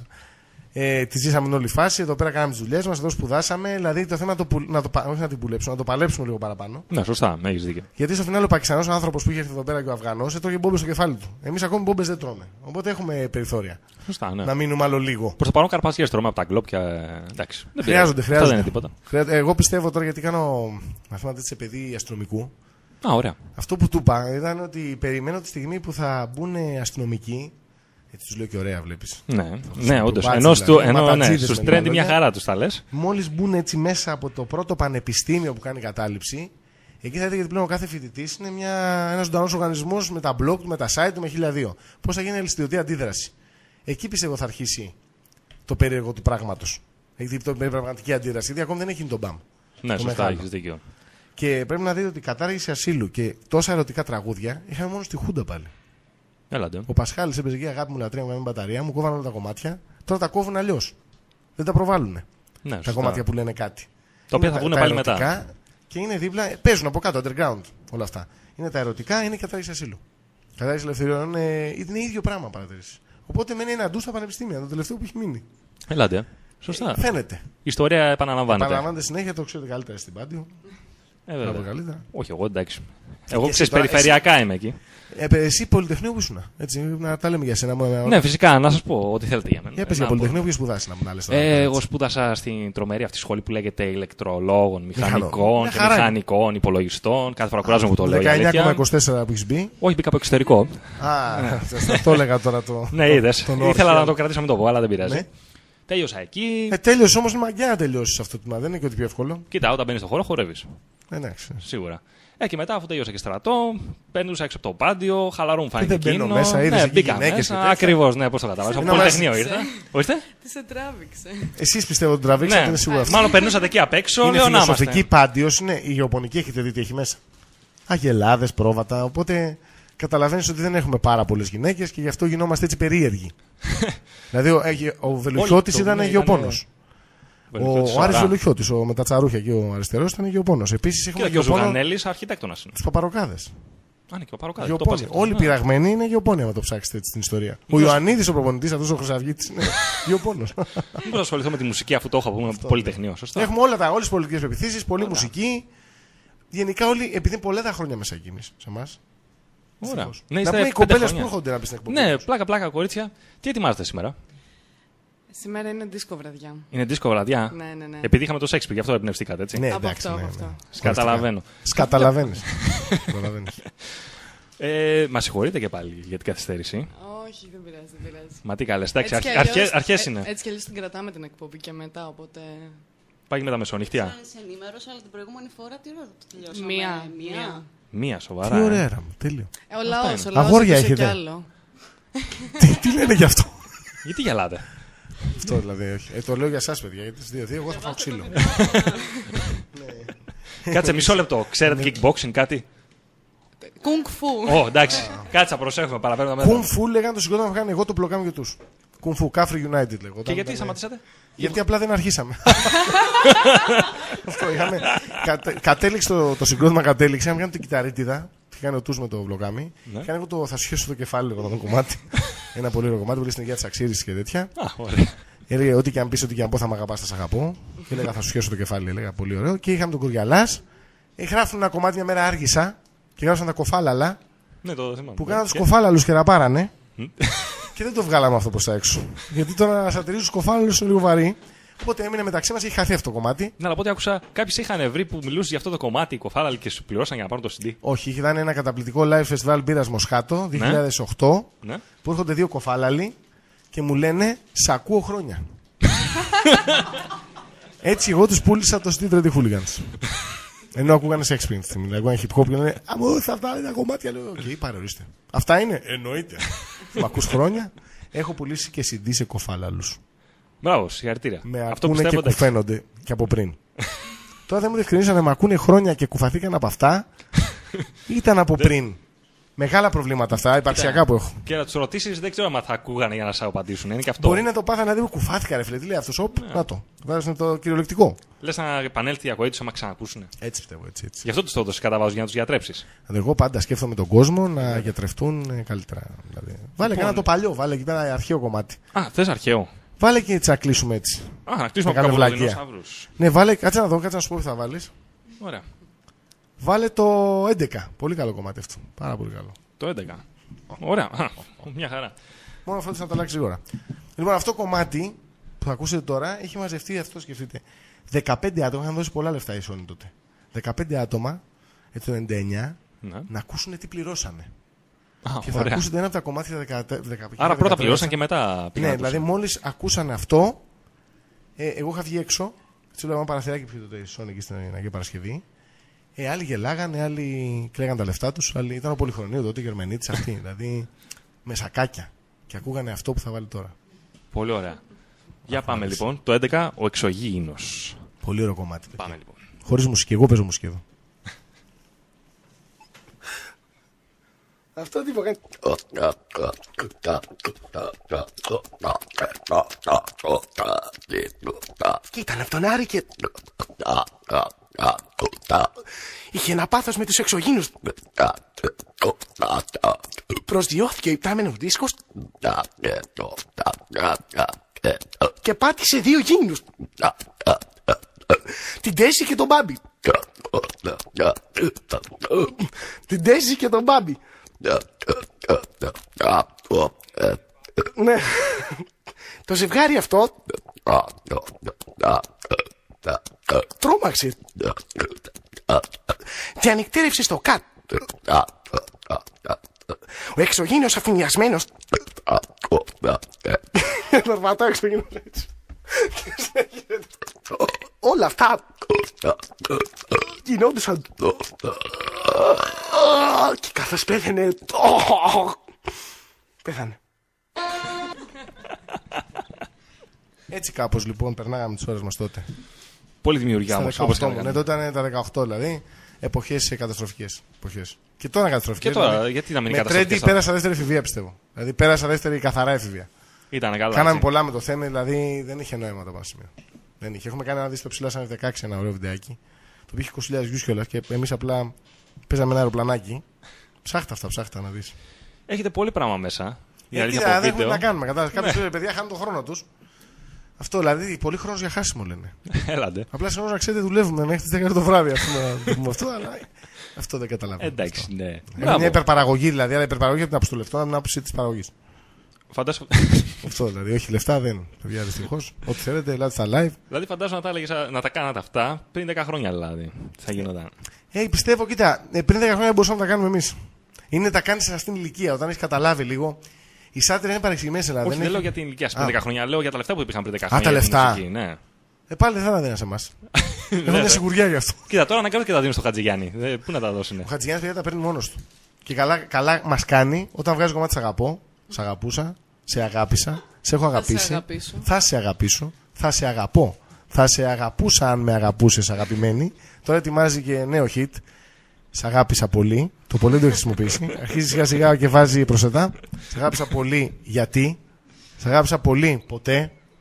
ε, τη ζήσαμε την όλη φάση, εδώ πέρα κάναμε τις δουλειές μας, εδώ σπουδάσαμε. Δηλαδή το θέμα να το, να το, όχι να την πουλέψουμε, να το παλέψουμε λίγο παραπάνω. Ναι, σωστά, έχεις δίκιο. Γιατί στο φινάλε ο Πακιστανός άνθρωπος που είχε έρθει εδώ πέρα και ο Αφγανός έτρωγε μπόμπες στο κεφάλι του. Εμείς ακόμη μπόμπες δεν τρώμε. Οπότε έχουμε περιθώρια. Σωστά, ναι. Να μείνουμε άλλο λίγο. Προς το παρόν καρπάζιες τρώμε από τα γκλόπια. Εντάξει. Δεν χρειάζονται, χρειάζονται. Δεν είναι τίποτα. Εγώ πιστεύω τώρα γιατί κάνω μαθήματα σε παιδί αστυνομικού. Α, ωραία. Αυτό που του είπα ήταν ότι περιμένω τη στιγμή που θα μπουν αστυνομικοί. Έτσι τους λέω και ωραία, βλέπεις. Ναι, ναι, όντως. Ενώ, δηλαδή, ενώ ναι, στους τρέντι μια χαρά τους τα λες. Μόλις μπουν έτσι μέσα από το πρώτο πανεπιστήμιο που κάνει κατάληψη, εκεί θα δείτε γιατί πλέον ο κάθε φοιτητής είναι ένας ζωντανός οργανισμός με τα blog του, με τα site του, με χίλια δύο. Πώς θα γίνει ελιστιωτή αντίδραση. Εκεί πιστεύω θα αρχίσει το περίεργο του πράγματος. Έχει την πραγματική αντίδραση. Γιατί ακόμη δεν έχει γίνει τον μπαμ. Ναι, σωστά, έχεις δίκιο. Και πρέπει να δείτε ότι η κατάργηση ασύλου και τόσα ερωτικά τραγούδια είχαμε μόνο στη Χούντα πάλι. Έλατε. Ο Πασχάλης έπαιζε εκεί αγάπη μου, λατρεία μου, με μπαταρία, μου κόβανε όλα τα κομμάτια. Τώρα τα κόβουν αλλιώς. Δεν τα προβάλλουν. Ναι, τα κομμάτια που λένε κάτι. Τα οποία θα βγουν πάλι μετά. Και είναι δίπλα, παίζουν από κάτω, underground όλα αυτά. Είναι τα ερωτικά, είναι η κατάργηση ασύλου. Η κατάργηση ελευθεριών είναι, είναι ίδιο πράγμα παρατηρήσει. Οπότε μένει ένα ντου στα πανεπιστήμια, το τελευταίο που έχει μείνει. Ελάτε. Σωστά. Ε, φαίνεται. Η ιστορία επαναλαμβάνεται. Επαναλαμβάνεται συνέχεια, το ξέρετε καλύτερα στην Πάντιο. Ε, βέβαια. Όχι, εγώ εντάξει. Εγώ ξέρεις, περιφερειακά εσύ... είμαι εκεί. Ε, εσύ Πολυτεχνείο που ήσουν. Έτσι, να τα λέμε για σένα. Ναι, φυσικά, να σας πω ό,τι θέλετε για μένα. Για πες για Πολυτεχνείο που σπουδάσει να μου λες. Ε, εγώ σπούδασα στην τρομερή αυτή σχολή που λέγεται ηλεκτρολόγων, μηχανικών και μηχανικών υπολογιστών. Κάθε φορά κουράζομαι που το λέω. δεκαεννιά κόμμα είκοσι τέσσερα που έχει μπει. Όχι, μπήκα από εξωτερικό. Α, αυτό έλεγα τώρα το. Ναι, είδες. Ήθελα να το κρατήσω με το πω, αλλά δεν πειράζει. Τέλειωσα εκεί. Ε, τέλειωσε όμως μαγιά να τελειώσει αυτό το τμήμα. Δεν είναι και ότι πιο εύκολο. Κοίτα, όταν μπαίνει στον χώρο, χορεύει. Εντάξει. Σίγουρα. Ε, και μετά, αφού τελειώσα και στρατό, παίρνουσα έξω από το πάντιο, χαλαρούν φάνηκε εκείνο. Μέσα, ναι, μπήκα μέσα. Ακριβώς, ναι, πώς το κατάλαβα. Από Πολυτεχνείο ήρθα. Ορίστε. Τι σε τράβηξε. Εσείς πιστεύω ότι τραβήξατε, ναι. είναι σίγουρο αυτό. Μάλλον περνούσατε εκεί απ' έξω. Είναι φιλοσοφική πάντιος, είναι η γεωπονική, έχετε δει τι έχει μέσα. Αγελάδες, πρόβατα. Οπότε καταλαβαίνεις ότι δεν έχουμε πάρα πολλές γυναίκες και γι' αυτό γινόμαστε έτσι περίεργοι. Δηλαδή ο Βελουχιώτης ήταν γεωπόνος. Ο, ο Άρης Βελουχιώτης, ο με τα τσαρούχια και ο αριστερός ήταν γεωπόνος. Επίσης έχουμε και ο Ζουγανέλης αρχιτέκτονας είναι. Τους Παπαροκάδες. Α, ναι, και ο Παπαροκάδες. Όλοι οι πειραγμένοι είναι γεωπόνοι, αν το ψάξετε στην ιστορία. Ο Ιωαννίδης, ο προπονητής, αυτός ο Χρυσαυγίτης, είναι γεωπόνος. Μήπως ασχοληθώ με τη μουσική αφού το έχω πούμε Πολυτεχνείο. Σωστά. Έχουμε όλα τα, όλες τις πολιτικές πεποιθήσεις, πολλή μουσική. Γενικά όλοι, επειδή είναι πολλά τα χρόνια μέσα εκεί σε εμάς. Ωραία. Ναι, να πούμε οι κοπέλες που έρχονται να πει στην εκπομπή. Ναι, πλάκα, πλάκα, κορίτσια. Τι ετοιμάζετε σήμερα? Σήμερα είναι δίσκο βραδιά. Είναι δίσκο βραδιά. Ναι, ναι, ναι. Επειδή είχαμε το Shakespeare, γι' αυτό εμπνευστήκατε, έτσι. Ναι, από εντάξει, αυτό, ναι, από ναι. αυτό. Σκαταλαβαίνω. Σκαταλαβαίνεις. ε, Μα συγχωρείτε και πάλι για την καθυστέρηση. Όχι, δεν πειράζει, δεν πειράζει. Μα τι καλές, εντάξει, αρχές, αρχές είναι. Έτσι κι αλλιώς την κρατάμε την εκπομπή και μετά, οπότε. Πάει με τα μεσονυχτιά. Σας ενημέρωσα, αλλά την προηγούμενη φορά τι ώρα το τελειώσαμε. Μία. Μία. Μία, σοβαρά. Τι ωραία, τέλειο. Ε, ο λαός, ο λαός αγόρια έπαιζε έχετε. κι άλλο. τι, τι λένε γι' αυτό. Γιατί γελάτε? Αυτό δηλαδή, όχι. Ε, το λέω για εσάς, παιδιά, γιατί στις δύο δύο εγώ θα φάω ξύλο. Κάτσε μισό λεπτό. Ξέρετε kickboxing κάτι? Κουνγκ φου. Ω, εντάξει. Κάτσε, προσέχουμε, παραπέρα τα μέτρα. Κουνγκ φου λέγανε το συγκρότημα που είχαν εγώ το πλοκάμι για τους. Κουνγκ φου, Κάφρι United λέγω. Και γιατί σταματήσατε? Γιατί απλά δεν αρχίσαμε. Αυτό είχαμε. Κατέληξε το συγκρότημα, κατέληξε. Είχαμε κάνει την κυταρίτιδα. και κάνει ο Τους με το βλοκάμι. Ναι. Και εγώ το θα σου χέσω το κεφάλι λίγο το κομμάτι. Ένα πολύ ωραίο κομμάτι που λέει στην υγεία τη αξίρηση και τέτοια. Α, ωραία. Έλεγε ό,τι και αν πει, ό,τι και αν πω θα μ' αγαπάς, θα σ' αγαπώ. Και έλεγα θα σου χέσω το κεφάλι. Έλεγα πολύ ωραίο. Και είχαμε τον Κουριαλάς. Γράφουν ένα κομμάτι μια μέρα άργησα και γράψαν τα κοφάλαλα. Ναι, το θυμάμαι. Που κάναν Και- του κοφάλαλου και ραπάρανε. Και δεν το βγάλαμε αυτό προς τα έξω. Γιατί τώρα να σατυρίζουν του κοφάλαλου είναι λίγο βαρύ. Οπότε έμεινε μεταξύ μας, έχει χαθεί αυτό το κομμάτι. Ναι, αλλά από ό,τι άκουσα, κάποιοι σε είχαν βρει που μιλούσε για αυτό το κομμάτι, η κοφάλαλη και σου πληρώσαν για να πάρουν το σι ντι. Όχι, ήταν ένα καταπληκτικό live festival μπύρας Μοσχάτο δύο χιλιάδες οκτώ. Ναι. Που έρχονται δύο κοφάλαλοι και μου λένε σ' ακούω χρόνια. Έτσι εγώ τους πούλησα το Street Ready Hooligans. Ενώ ακούγανε Sex Prince, δηλαδή ακούγανε hip hop και λένε «Αμώ, θα αυτά είναι τα κομμάτια». Λέω «Οκ, πάρε ορίστε». Αυτά είναι, εννοείται. Μ' ακούς χρόνια. Έχω πουλήσει και σι ντι σε κοφάλαλους. Μπράβο, συγχαρητήρια. Με Αυτό ακούνε και πιστεύω, εντάξει. κουφαίνονται και από πριν. Τώρα δεν μου διευκρινίσανε, με ακούνε χρόνια και κουφαθήκαν από αυτά. Ήταν από πριν. Μεγάλα προβλήματα αυτά, υπαρξιακά που έχω. Και να του ρωτήσει, δεν ξέρω αν θα ακούγανε για να σε απαντήσουν. Είναι και αυτό. Μπορεί να το πάθανε, δηλαδή κουφάθηκα, ρε φίλε. Τι λέει αυτό, οπ, να το. Βγάζουν το κυριολεκτικό. Λε να επανέλθει η ακοή του άμα ξανακούσουν. Έτσι πιστεύω, έτσι. έτσι. Γι' αυτό του το έδωσε κατά βάζο για να του γιατρέψει. Εγώ πάντα σκέφτομαι τον κόσμο να γιατρευτούν ε, καλύτερα. Δηλαδή. Βάλε Λοιπόν. κανένα το παλιό, βάλε εκεί πέρα αρχαίο κομμάτι. Α, θε αρχαίο. Βάλε και έτσι να κλείσουμε έτσι. Α, να κλείσουμε Να από κάνουμε κάπου βλακεία. δεινόσαυρου. Ναι, βάλε, κάτσε να δω, κάτσε να σου πω που θα βάλει. Ωραία. Βάλε το έντεκα. Πολύ καλό κομμάτι αυτό. Πάρα πολύ καλό. Το έντεκα. Ωραία. Α, μια χαρά. Μόνο φρόντισε να το αλλάξει γρήγορα. Λοιπόν, αυτό το κομμάτι που θα ακούσετε τώρα έχει μαζευτεί, αυτό σκεφτείτε. δεκαπέντε άτομα, είχαν δώσει πολλά λεφτά η Sony τότε. δεκαπέντε άτομα, έτσι το ενενήντα εννιά, Ναι. να ακούσουν τι πληρώσανε. Α, Και θα ωραία. ακούσετε ένα από τα κομμάτια δεκαπέντε. Άρα πρώτα πληρώσαν και μετά Ναι, πήγαν. δηλαδή μόλι ακούσαν αυτό, ε, εγώ είχα βγει έξω. Έτσι λέω ένα παραθυράκι που τότε η Sony εκεί στην Αγία Παρασκευή. Ε, άλλοι γελάγανε, άλλοι κλαίγαν τα λεφτά του, άλλοι ήταν ο Πολυχρονίου τότε, οι Γερμανίτε αυτοί. Δηλαδή με σακάκια. Και ακούγανε αυτό που θα βάλει τώρα. Πολύ ωραία. Για πάμε λοιπόν. Το έντεκα, ο εξωγήινος. Πολύ ωραίο κομμάτι. Πάμε λοιπόν. Χωρίς μουσική, εγώ παίζω μουσική εδώ. Αυτό τι που κάνει. Και ήταν αυτόν Άρη και... είχε ένα πάθος με τους εξωγήινους. Προσδιώθηκε ο υπτάμενος δίσκος και πάτησε δύο γήινους. Την Ντέζη και τον Μπάμπη. Την Ντέζη και τον Μπάμπη. Ναι. Το ζευγάρι αυτό τρόμαξε και ανοιχτήρευσε στο κατ. Ο εξωγήινος αφηνιασμένος περπατά εξωγήινος έτσι. Όλα αυτά γινόντουσαν και καθώς πέθανε πέθανε. Έτσι κάπως λοιπόν περνάγαμε τις ώρες μας τότε. Πολύ δημιουργία όμως. Στα όπως δεκαοκτώ, κάναμε. ναι, τότε ήταν τα δεκαοκτώ δηλαδή. Εποχές καταστροφικές. Εποχές. Και τώρα καταστροφικές. Και τώρα, δηλαδή, γιατί να μην με είναι τρέντι καταστροφικές πέρασα δεύτερη εφηβεία πιστεύω. Δηλαδή πέρασα δεύτερη καθαρά εφηβεία. Ήταν καλά. Κάναμε έτσι. πολλά με το θέμα, δηλαδή δεν είχε νόημα το πάνω σημείο. Δεν είχε. Έχουμε κάνει ένα δίστο ψηλά σαν δεκαέξι ένα ωραίο βιντεάκι. Το οποίο είχε είκοσι χιλιάδες views κιόλας και εμείς απλά παίζαμε ένα αεροπλανάκι. Ψάχτα αυτά, ψάχτα να δεις. Έχετε πολύ πράγμα μέσα. Η Ε, αλήθεια κοίτα, από δεν έχουμε βίντεο. να κάνουμε. Κατάλαβες. Κάποιοι παιδιά χάνουν τον χρόνο τους. Αυτό δηλαδή, πολύ χρόνος για χάσιμο λένε. Έλατε. Απλά συγγνώμη να ξέρετε, δουλεύουμε μέχρι τις δέκα το βράδυ. Ας πούμε, να το πούμε αυτό, αλλά αυτό δεν καταλαβαίνω. Εντάξει, ναι. Είναι Μπράβο. μια υπερπαραγωγή δηλαδή, αλλά υπερπαραγωγή από την άποψη του λεφτού, από την άποψη της παραγωγής. Φαντάσου... Αυτό δηλαδή, όχι λεφτά δεν. Παιδιά, δυστυχώς. Ό,τι θέλετε, ελάτε στα live. δηλαδή φαντάζομαι να τα, έλεγες, να τα κάνατε αυτά πριν δέκα χρόνια δηλαδή. Θα γινόταν. Ε, πιστεύω, κοίτα, ε, πριν δέκα χρόνια μπορούσαμε να τα κάνουμε εμείς. Είναι τα κάνεις σε αυτήν την ηλικία, όταν έχεις καταλάβει λίγο. Οι σάτυρες είναι παρεξηγημένες, δηλαδή. Όχι, δεν έχει- λέω για την ηλικία σου πριν Α. δέκα χρόνια. Λέω για τα λεφτά που υπήρχαν πριν δέκα Α, χρόνια. τα για την λεφτά. μουσική, ναι. Ε, πάλι δεν θα τα δίνω σε εμάς. Έχω Βέβαια. μια σιγουριά γι' αυτό. Κοίτα, τώρα αναγκάζω και τα δίνω στο Χατζηγιάννη. Ε, πού να τα δώσουνε. Ο Χατζηγιάννης παιδιά τα παίρνει μόνος του. Και καλά, καλά μας κάνει όταν βγάζει κομμάτι σ' αγαπώ, σ' αγαπούσα, σε αγάπησα, σε έχω αγαπήσει. αγαπήσω. Θα σε αγαπήσω, θα σε αγαπώ. Θα σε αγαπούσα αν με αγαπούσες αγαπημένη. Τώρα ετοιμάζει και νέο hit. Σ' αγάπησα πολύ. Το πολύ δεν το έχει χρησιμοποιήσει. Αρχίζει σιγά σιγά και βάζει προσετά. Σ' αγάπησα πολύ γιατί. Σ' αγάπησα πολύ ποτέ.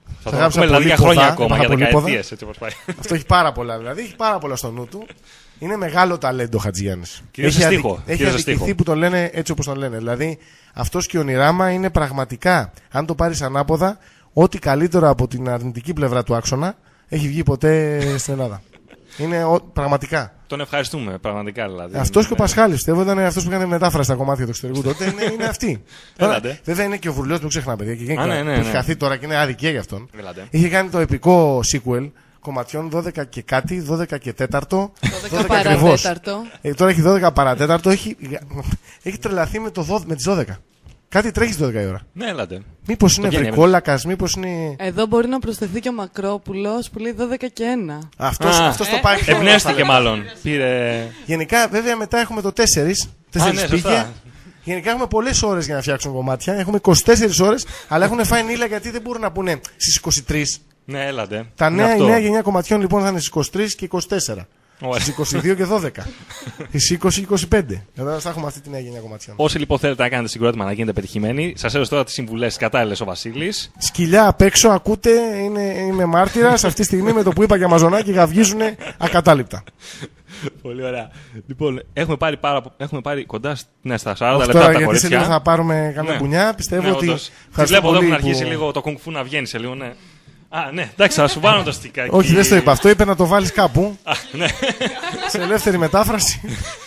Θα το αγάπησα δηλαδή για χρόνια ακόμα, για δεκαετίες, έτσι όπως πάει. Αυτό έχει πάρα πολλά, δηλαδή έχει πάρα πολλά στο νου του. Είναι μεγάλο ταλέντο ο Χατζηγιάννης. Κυρίως σε στίχο. Έχει αδικηθεί που τον λένε έτσι όπως τον λένε. Δηλαδή αυτός και ο Ονειράμα είναι πραγματικά, αν το πάρεις ανάποδα, ό,τι καλύτερο από την αρνητική πλευρά του άξονα έχει βγει ποτέ στην Ελλάδα. Είναι ο, πραγματικά. Τον ευχαριστούμε, πραγματικά δηλαδή. Αυτός είναι... και ο Πασχάλης, πιστεύω, ήταν αυτός που έκανε μετάφραση στα κομμάτια του εξωτερικού τότε. Είναι, είναι αυτοί. Τώρα, βέβαια είναι και ο Βουρλιός που ξεχνά, παιδιά. Και Α, ναι, ναι, ναι. Έχει χαθεί τώρα και είναι άδικη για αυτόν. Έλατε. Είχε κάνει το επικό sequel κομματιών δώδεκα και κάτι, δώδεκα και τέταρτο. δώδεκα παρατέταρτο. Ε, τώρα έχει δώδεκα παρατέταρτο. Έχει, έχει τρελαθεί με, το, με τις δώδεκα. Κάτι τρέχει στις δώδεκα η ώρα. Ναι, έλατε. Μήπως είναι βρικόλακας, μήπως είναι. Εδώ μπορεί να προσθεθεί και ο Μακρόπουλος που λέει δώδεκα και ένα. Αυτός, Α, αυτός ε, το πάει. Εμπνεύστηκε μάλλον. Πήρε... Γενικά, βέβαια, μετά έχουμε το τέσσερις. Τέσσερις ναι, πήγε. Γενικά έχουμε πολλές ώρες για να φτιάξουν κομμάτια. Έχουμε είκοσι τέσσερις ώρες, αλλά έχουν φάει νύλα γιατί δεν μπορούν να πούνε στις είκοσι τρεις. Ναι, έλατε. Τα νέα, η νέα γενιά κομματιών λοιπόν θα είναι στις είκοσι τρεις και είκοσι τέσσερα. Στις είκοσι δύο και δώδεκα. Στις είκοσι και είκοσι πέντε. Εδώ θα έχουμε αυτή τη νέα γενιά κομματιών. Όσοι λοιπόν θέλετε να κάνετε συγκρότημα να γίνετε πετυχημένοι, σας έδωσε τώρα τις συμβουλές κατάλληλες ο Βασίλης. Σκυλιά απ' έξω, ακούτε, είναι, είμαι μάρτυρας. Αυτή τη στιγμή με το που είπα για μαζονάκι γαυγίζουν ακατάληπτα. Πολύ ωραία. Λοιπόν, έχουμε πάρει, πάρα, έχουμε πάρει κοντά ναι, στα σαράντα λεπτά τώρα, τα κορίτσια. Γιατί θα πάρουμε καμία ναι. μπουνιά. Πιστεύω ναι, ότι. Τι βλέπω εδώ έχουν αρχίσει που... λίγο το κουνγκ-φου να βγαίνει σε λίγο, ναι. Α, ναι, εντάξει, θα σου βάλω το στικάκι. Όχι, δεν το είπα. Αυτό είπε να το βάλεις κάπου. Α, ναι. Σε ελεύθερη μετάφραση.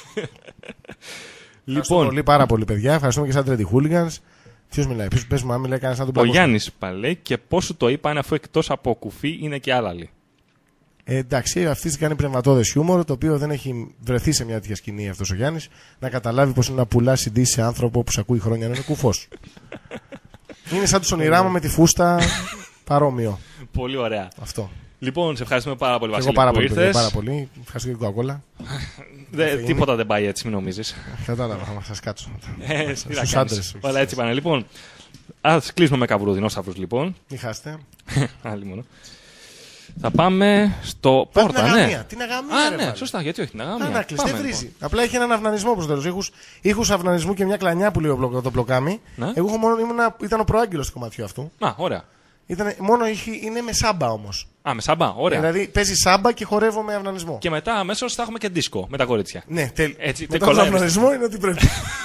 Λοιπόν. Πολύ, πάρα πολύ, παιδιά. Ευχαριστούμε και σαν Trendy Hooligans. Ποιος μιλάει, ποιος πες μου, αν μιλάει κανένας να τον πλακώσει. Ο Γιάννης παλέ και πώς σου το είπα, αφού εκτός από κουφί είναι και άλλαλοι. Ε, εντάξει, αυτή κάνει πνευματώδες χιούμορ, το οποίο δεν έχει βρεθεί σε μια τέτοια σκηνή αυτός ο Γιάννης να καταλάβει πως είναι να πουλά σι ντι σε άνθρωπο που σε ακούει χρόνια να είναι κουφός. Είναι σαν τους Ονειράμα με τη φούστα. Παρόμοιο. Πολύ ωραία. Αυτό. Λοιπόν, σε ευχαριστούμε πάρα πολύ, Βασίλη. Εγώ πάρα που πολύ, ήρθες. πάρα πολύ. Ευχαριστώ και την Coca-Cola. Δε, τίποτα δεν πάει έτσι, μην νομίζεις. Κατάλαβα, θα σας κάτσω. Ε, Στους άντρες. Όλα έτσι πάνε. Λοιπόν, ας κλείσουμε με καβρουδινόσαυρους, λοιπόν. Μην χάσετε. Άλλη μόνο. Θα πάμε στο Πά, Πόρτα, την ναι. αγαμία, την αγαμία. Α, ρε, ναι, σωστά, γιατί όχι την αγαμία. Να κλειστεί, βρίζει. Απλά έχει έναν αυνανισμό προς τέλος. Ήχους, ήχους αυνανισμού και μια κλανιά που λέει το πλοκάμι. Ναι. Εγώ μόνο ήμουνα, ήταν ο προάγγελος του κομματιού αυτού. Α, ωραία. Ήταν, μόνο έχει, είναι με σάμπα όμως. Α, με σάμπα, ωραία. Δηλαδή παίζει σάμπα και χορεύω με αυνανισμό. Και μετά αμέσως θα έχουμε και δίσκο με τα κορίτσια. Ναι, τέλει. Έτσι, μετά τον αυνανισμό είναι ότι πρέπει.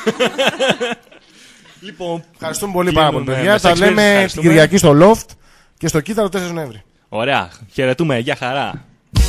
Λοιπόν, ευχαριστούμε πολύ πάρα πολύ, παιδιά. Τα λέμε την Κυριακή στο Loft και στο Κύτταρο τέσσερις Νοέμβρη. Ωραία. Χαιρετούμε. Γεια χαρά.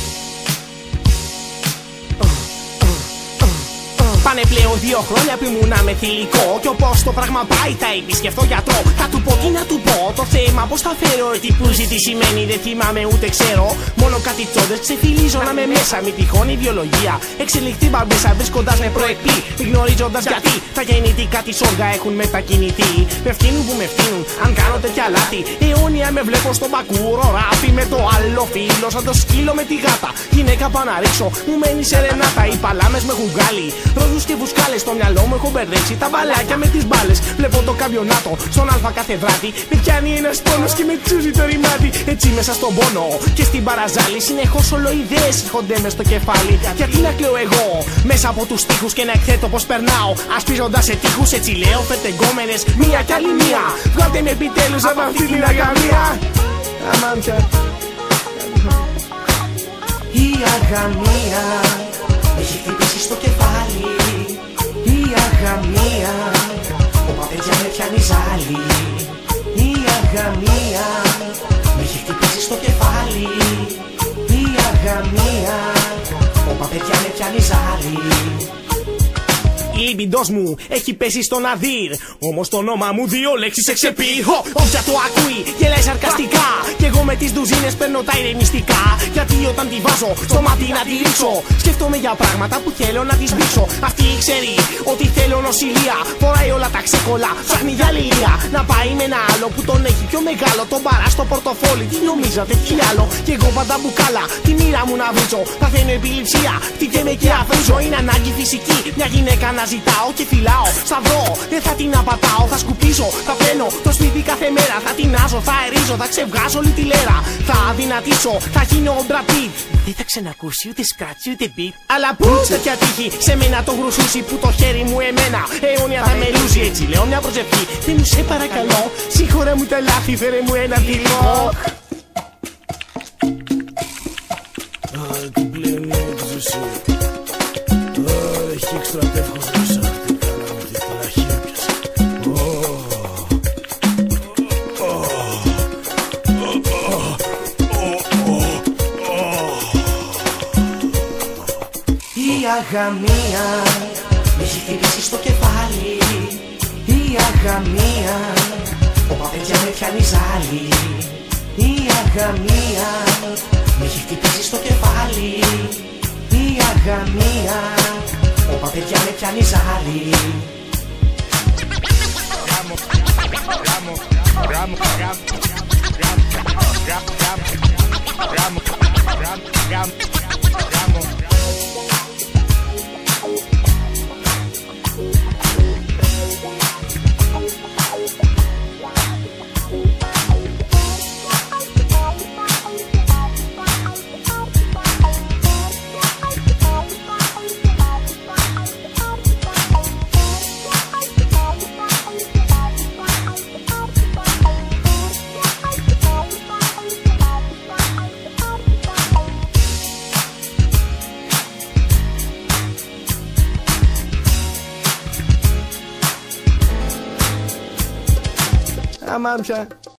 Πάνε πλέον δύο χρόνια που ήμουνα με θηλυκό. Κι όπως το πράγμα πάει, θα επισκεφτώ γιατρό. Θα του πω τι να του πω. Το θέμα πώς θα φέρω. Τι που τι σημαίνει, δεν θυμάμαι ούτε ξέρω. Μόνο κάτι τσόντες ξεφυλίζω να με μέσα. Μη τυχόν η βιολογία. Εξελιχτή μπαμπέσα βρίσκοντας με προεκπή. Γνωρίζοντας γιατί τα γεννητικά της όργα έχουν μετακινηθεί. Με φτύνουν που με φτύνουν, αν κάνω τέτοια λάθη. Αιώνια με βλέπω στον πακούρο ράφι. Με το άλλο φίλο, σαν το σκύλο με τη γάτα. Γυναίκα πάω να ρίξω, μου μένει σερενάτα. Οι παλάμες με έχουν βγάλει. Και βουσκάλες στο μυαλό μου έχω μπερδέψει τα μπαλάκια με τις μπάλες. Βλέπω το καμπιονάτο στον αλφα κάθε βράδυ. Με πιάνει ένας πόνος και με τσούζει το ρημάτι. Έτσι μέσα στον πόνο και στην παραζάλη. Συνεχώς όλο ιδέες έρχονται μες στο κεφάλι. Γιατί να κλαίω εγώ μέσα από τους τοίχους και να εκθέτω πως περνάω. Ασπίζοντας σε τείχους έτσι λέω φετεγκόμενες μία κι άλλη μία. Βγάλτε με επιτέλους από αυτή την αγαμία. Αμάντια. Η αγαμία έχει χτυπήσει στο κεφάλι. Η αγαμία, ο παπέτια με πιάνει ζάλι. Η αγαμία, με έχει χτυπήσει στο κεφάλι. Η αγαμία, ο παπέτια με πιάνει ζάλι. Η λιμπιντός μου έχει πέσει στον αδύρ. Όμως το όνομα μου δύο λέξεις εξεπεί. Όποια το ακούει γελάει σαρκαστικά. Κι εγώ με τις ντουζίνες παίρνω τα ηρεμιστικά. Γιατί όταν τη βάζω στο μάτι να τη ρίξω, σκέφτομαι για πράγματα που θέλω να τη σμπίξω. Αυτή ξέρει ότι θέλω νοσηλεία. Φοράει όλα τα ξεκολλά, ψάχνει για λιλία. Να πάει με ένα άλλο που τον έχει πιο μεγάλο. Τον παρά στο πορτοφόλι, τι νομίζατε τι άλλο. Κι εγώ πάντα μπουκάλα, τη μοίρα μου να βρίζω. Παθαίνω επιληψία, χτυπιέμαι και αφρίζω. Είναι ανάγκη φυσική, μια γυναίκα να ζητάω και φυλάω. Σταυρό, δεν θα την απατάω. Θα σκουπίζω, θα πλένω το σπίτι κάθε μέρα. Θα τεινάζω, θα αερίζω, θα ξεβγάζω όλη τη λέρα. Θα αδυνατήσω, θα γίνω ο Μπραπίτ. Δεν θα ξανακούσει ούτε σκράτσι ούτε μπιτ. Αλλά πού τέτοια τύχη σε μένα το γρουσούσι που το χέρι μου εμένα. μένα. Αιώνια θα με λούζει, έτσι λέω μια προσευχή. Δεν μου σε παρακαλώ, συγχώρα μου τα λάθη, φέρε μου ένα δειλό. Α, την πλέον έκδοση. Α, έχει εξτρατεύχο γλώσσα. Τι κάναμε, τι πλάχη έπιασε. Η αγαμία με έχει χτυπήσει στο κεφάλι. Η αγαμία, ο παπέτια με πιάνει ζάλι. Η αγαμία με έχει χτυπήσει στο κεφάλι. Η αγαμία, ο παπέτια με πιάνει ζάλι. Γάμο, γάμο, γάμο, γάμο, γάμο, γάμο. Αμάν πια.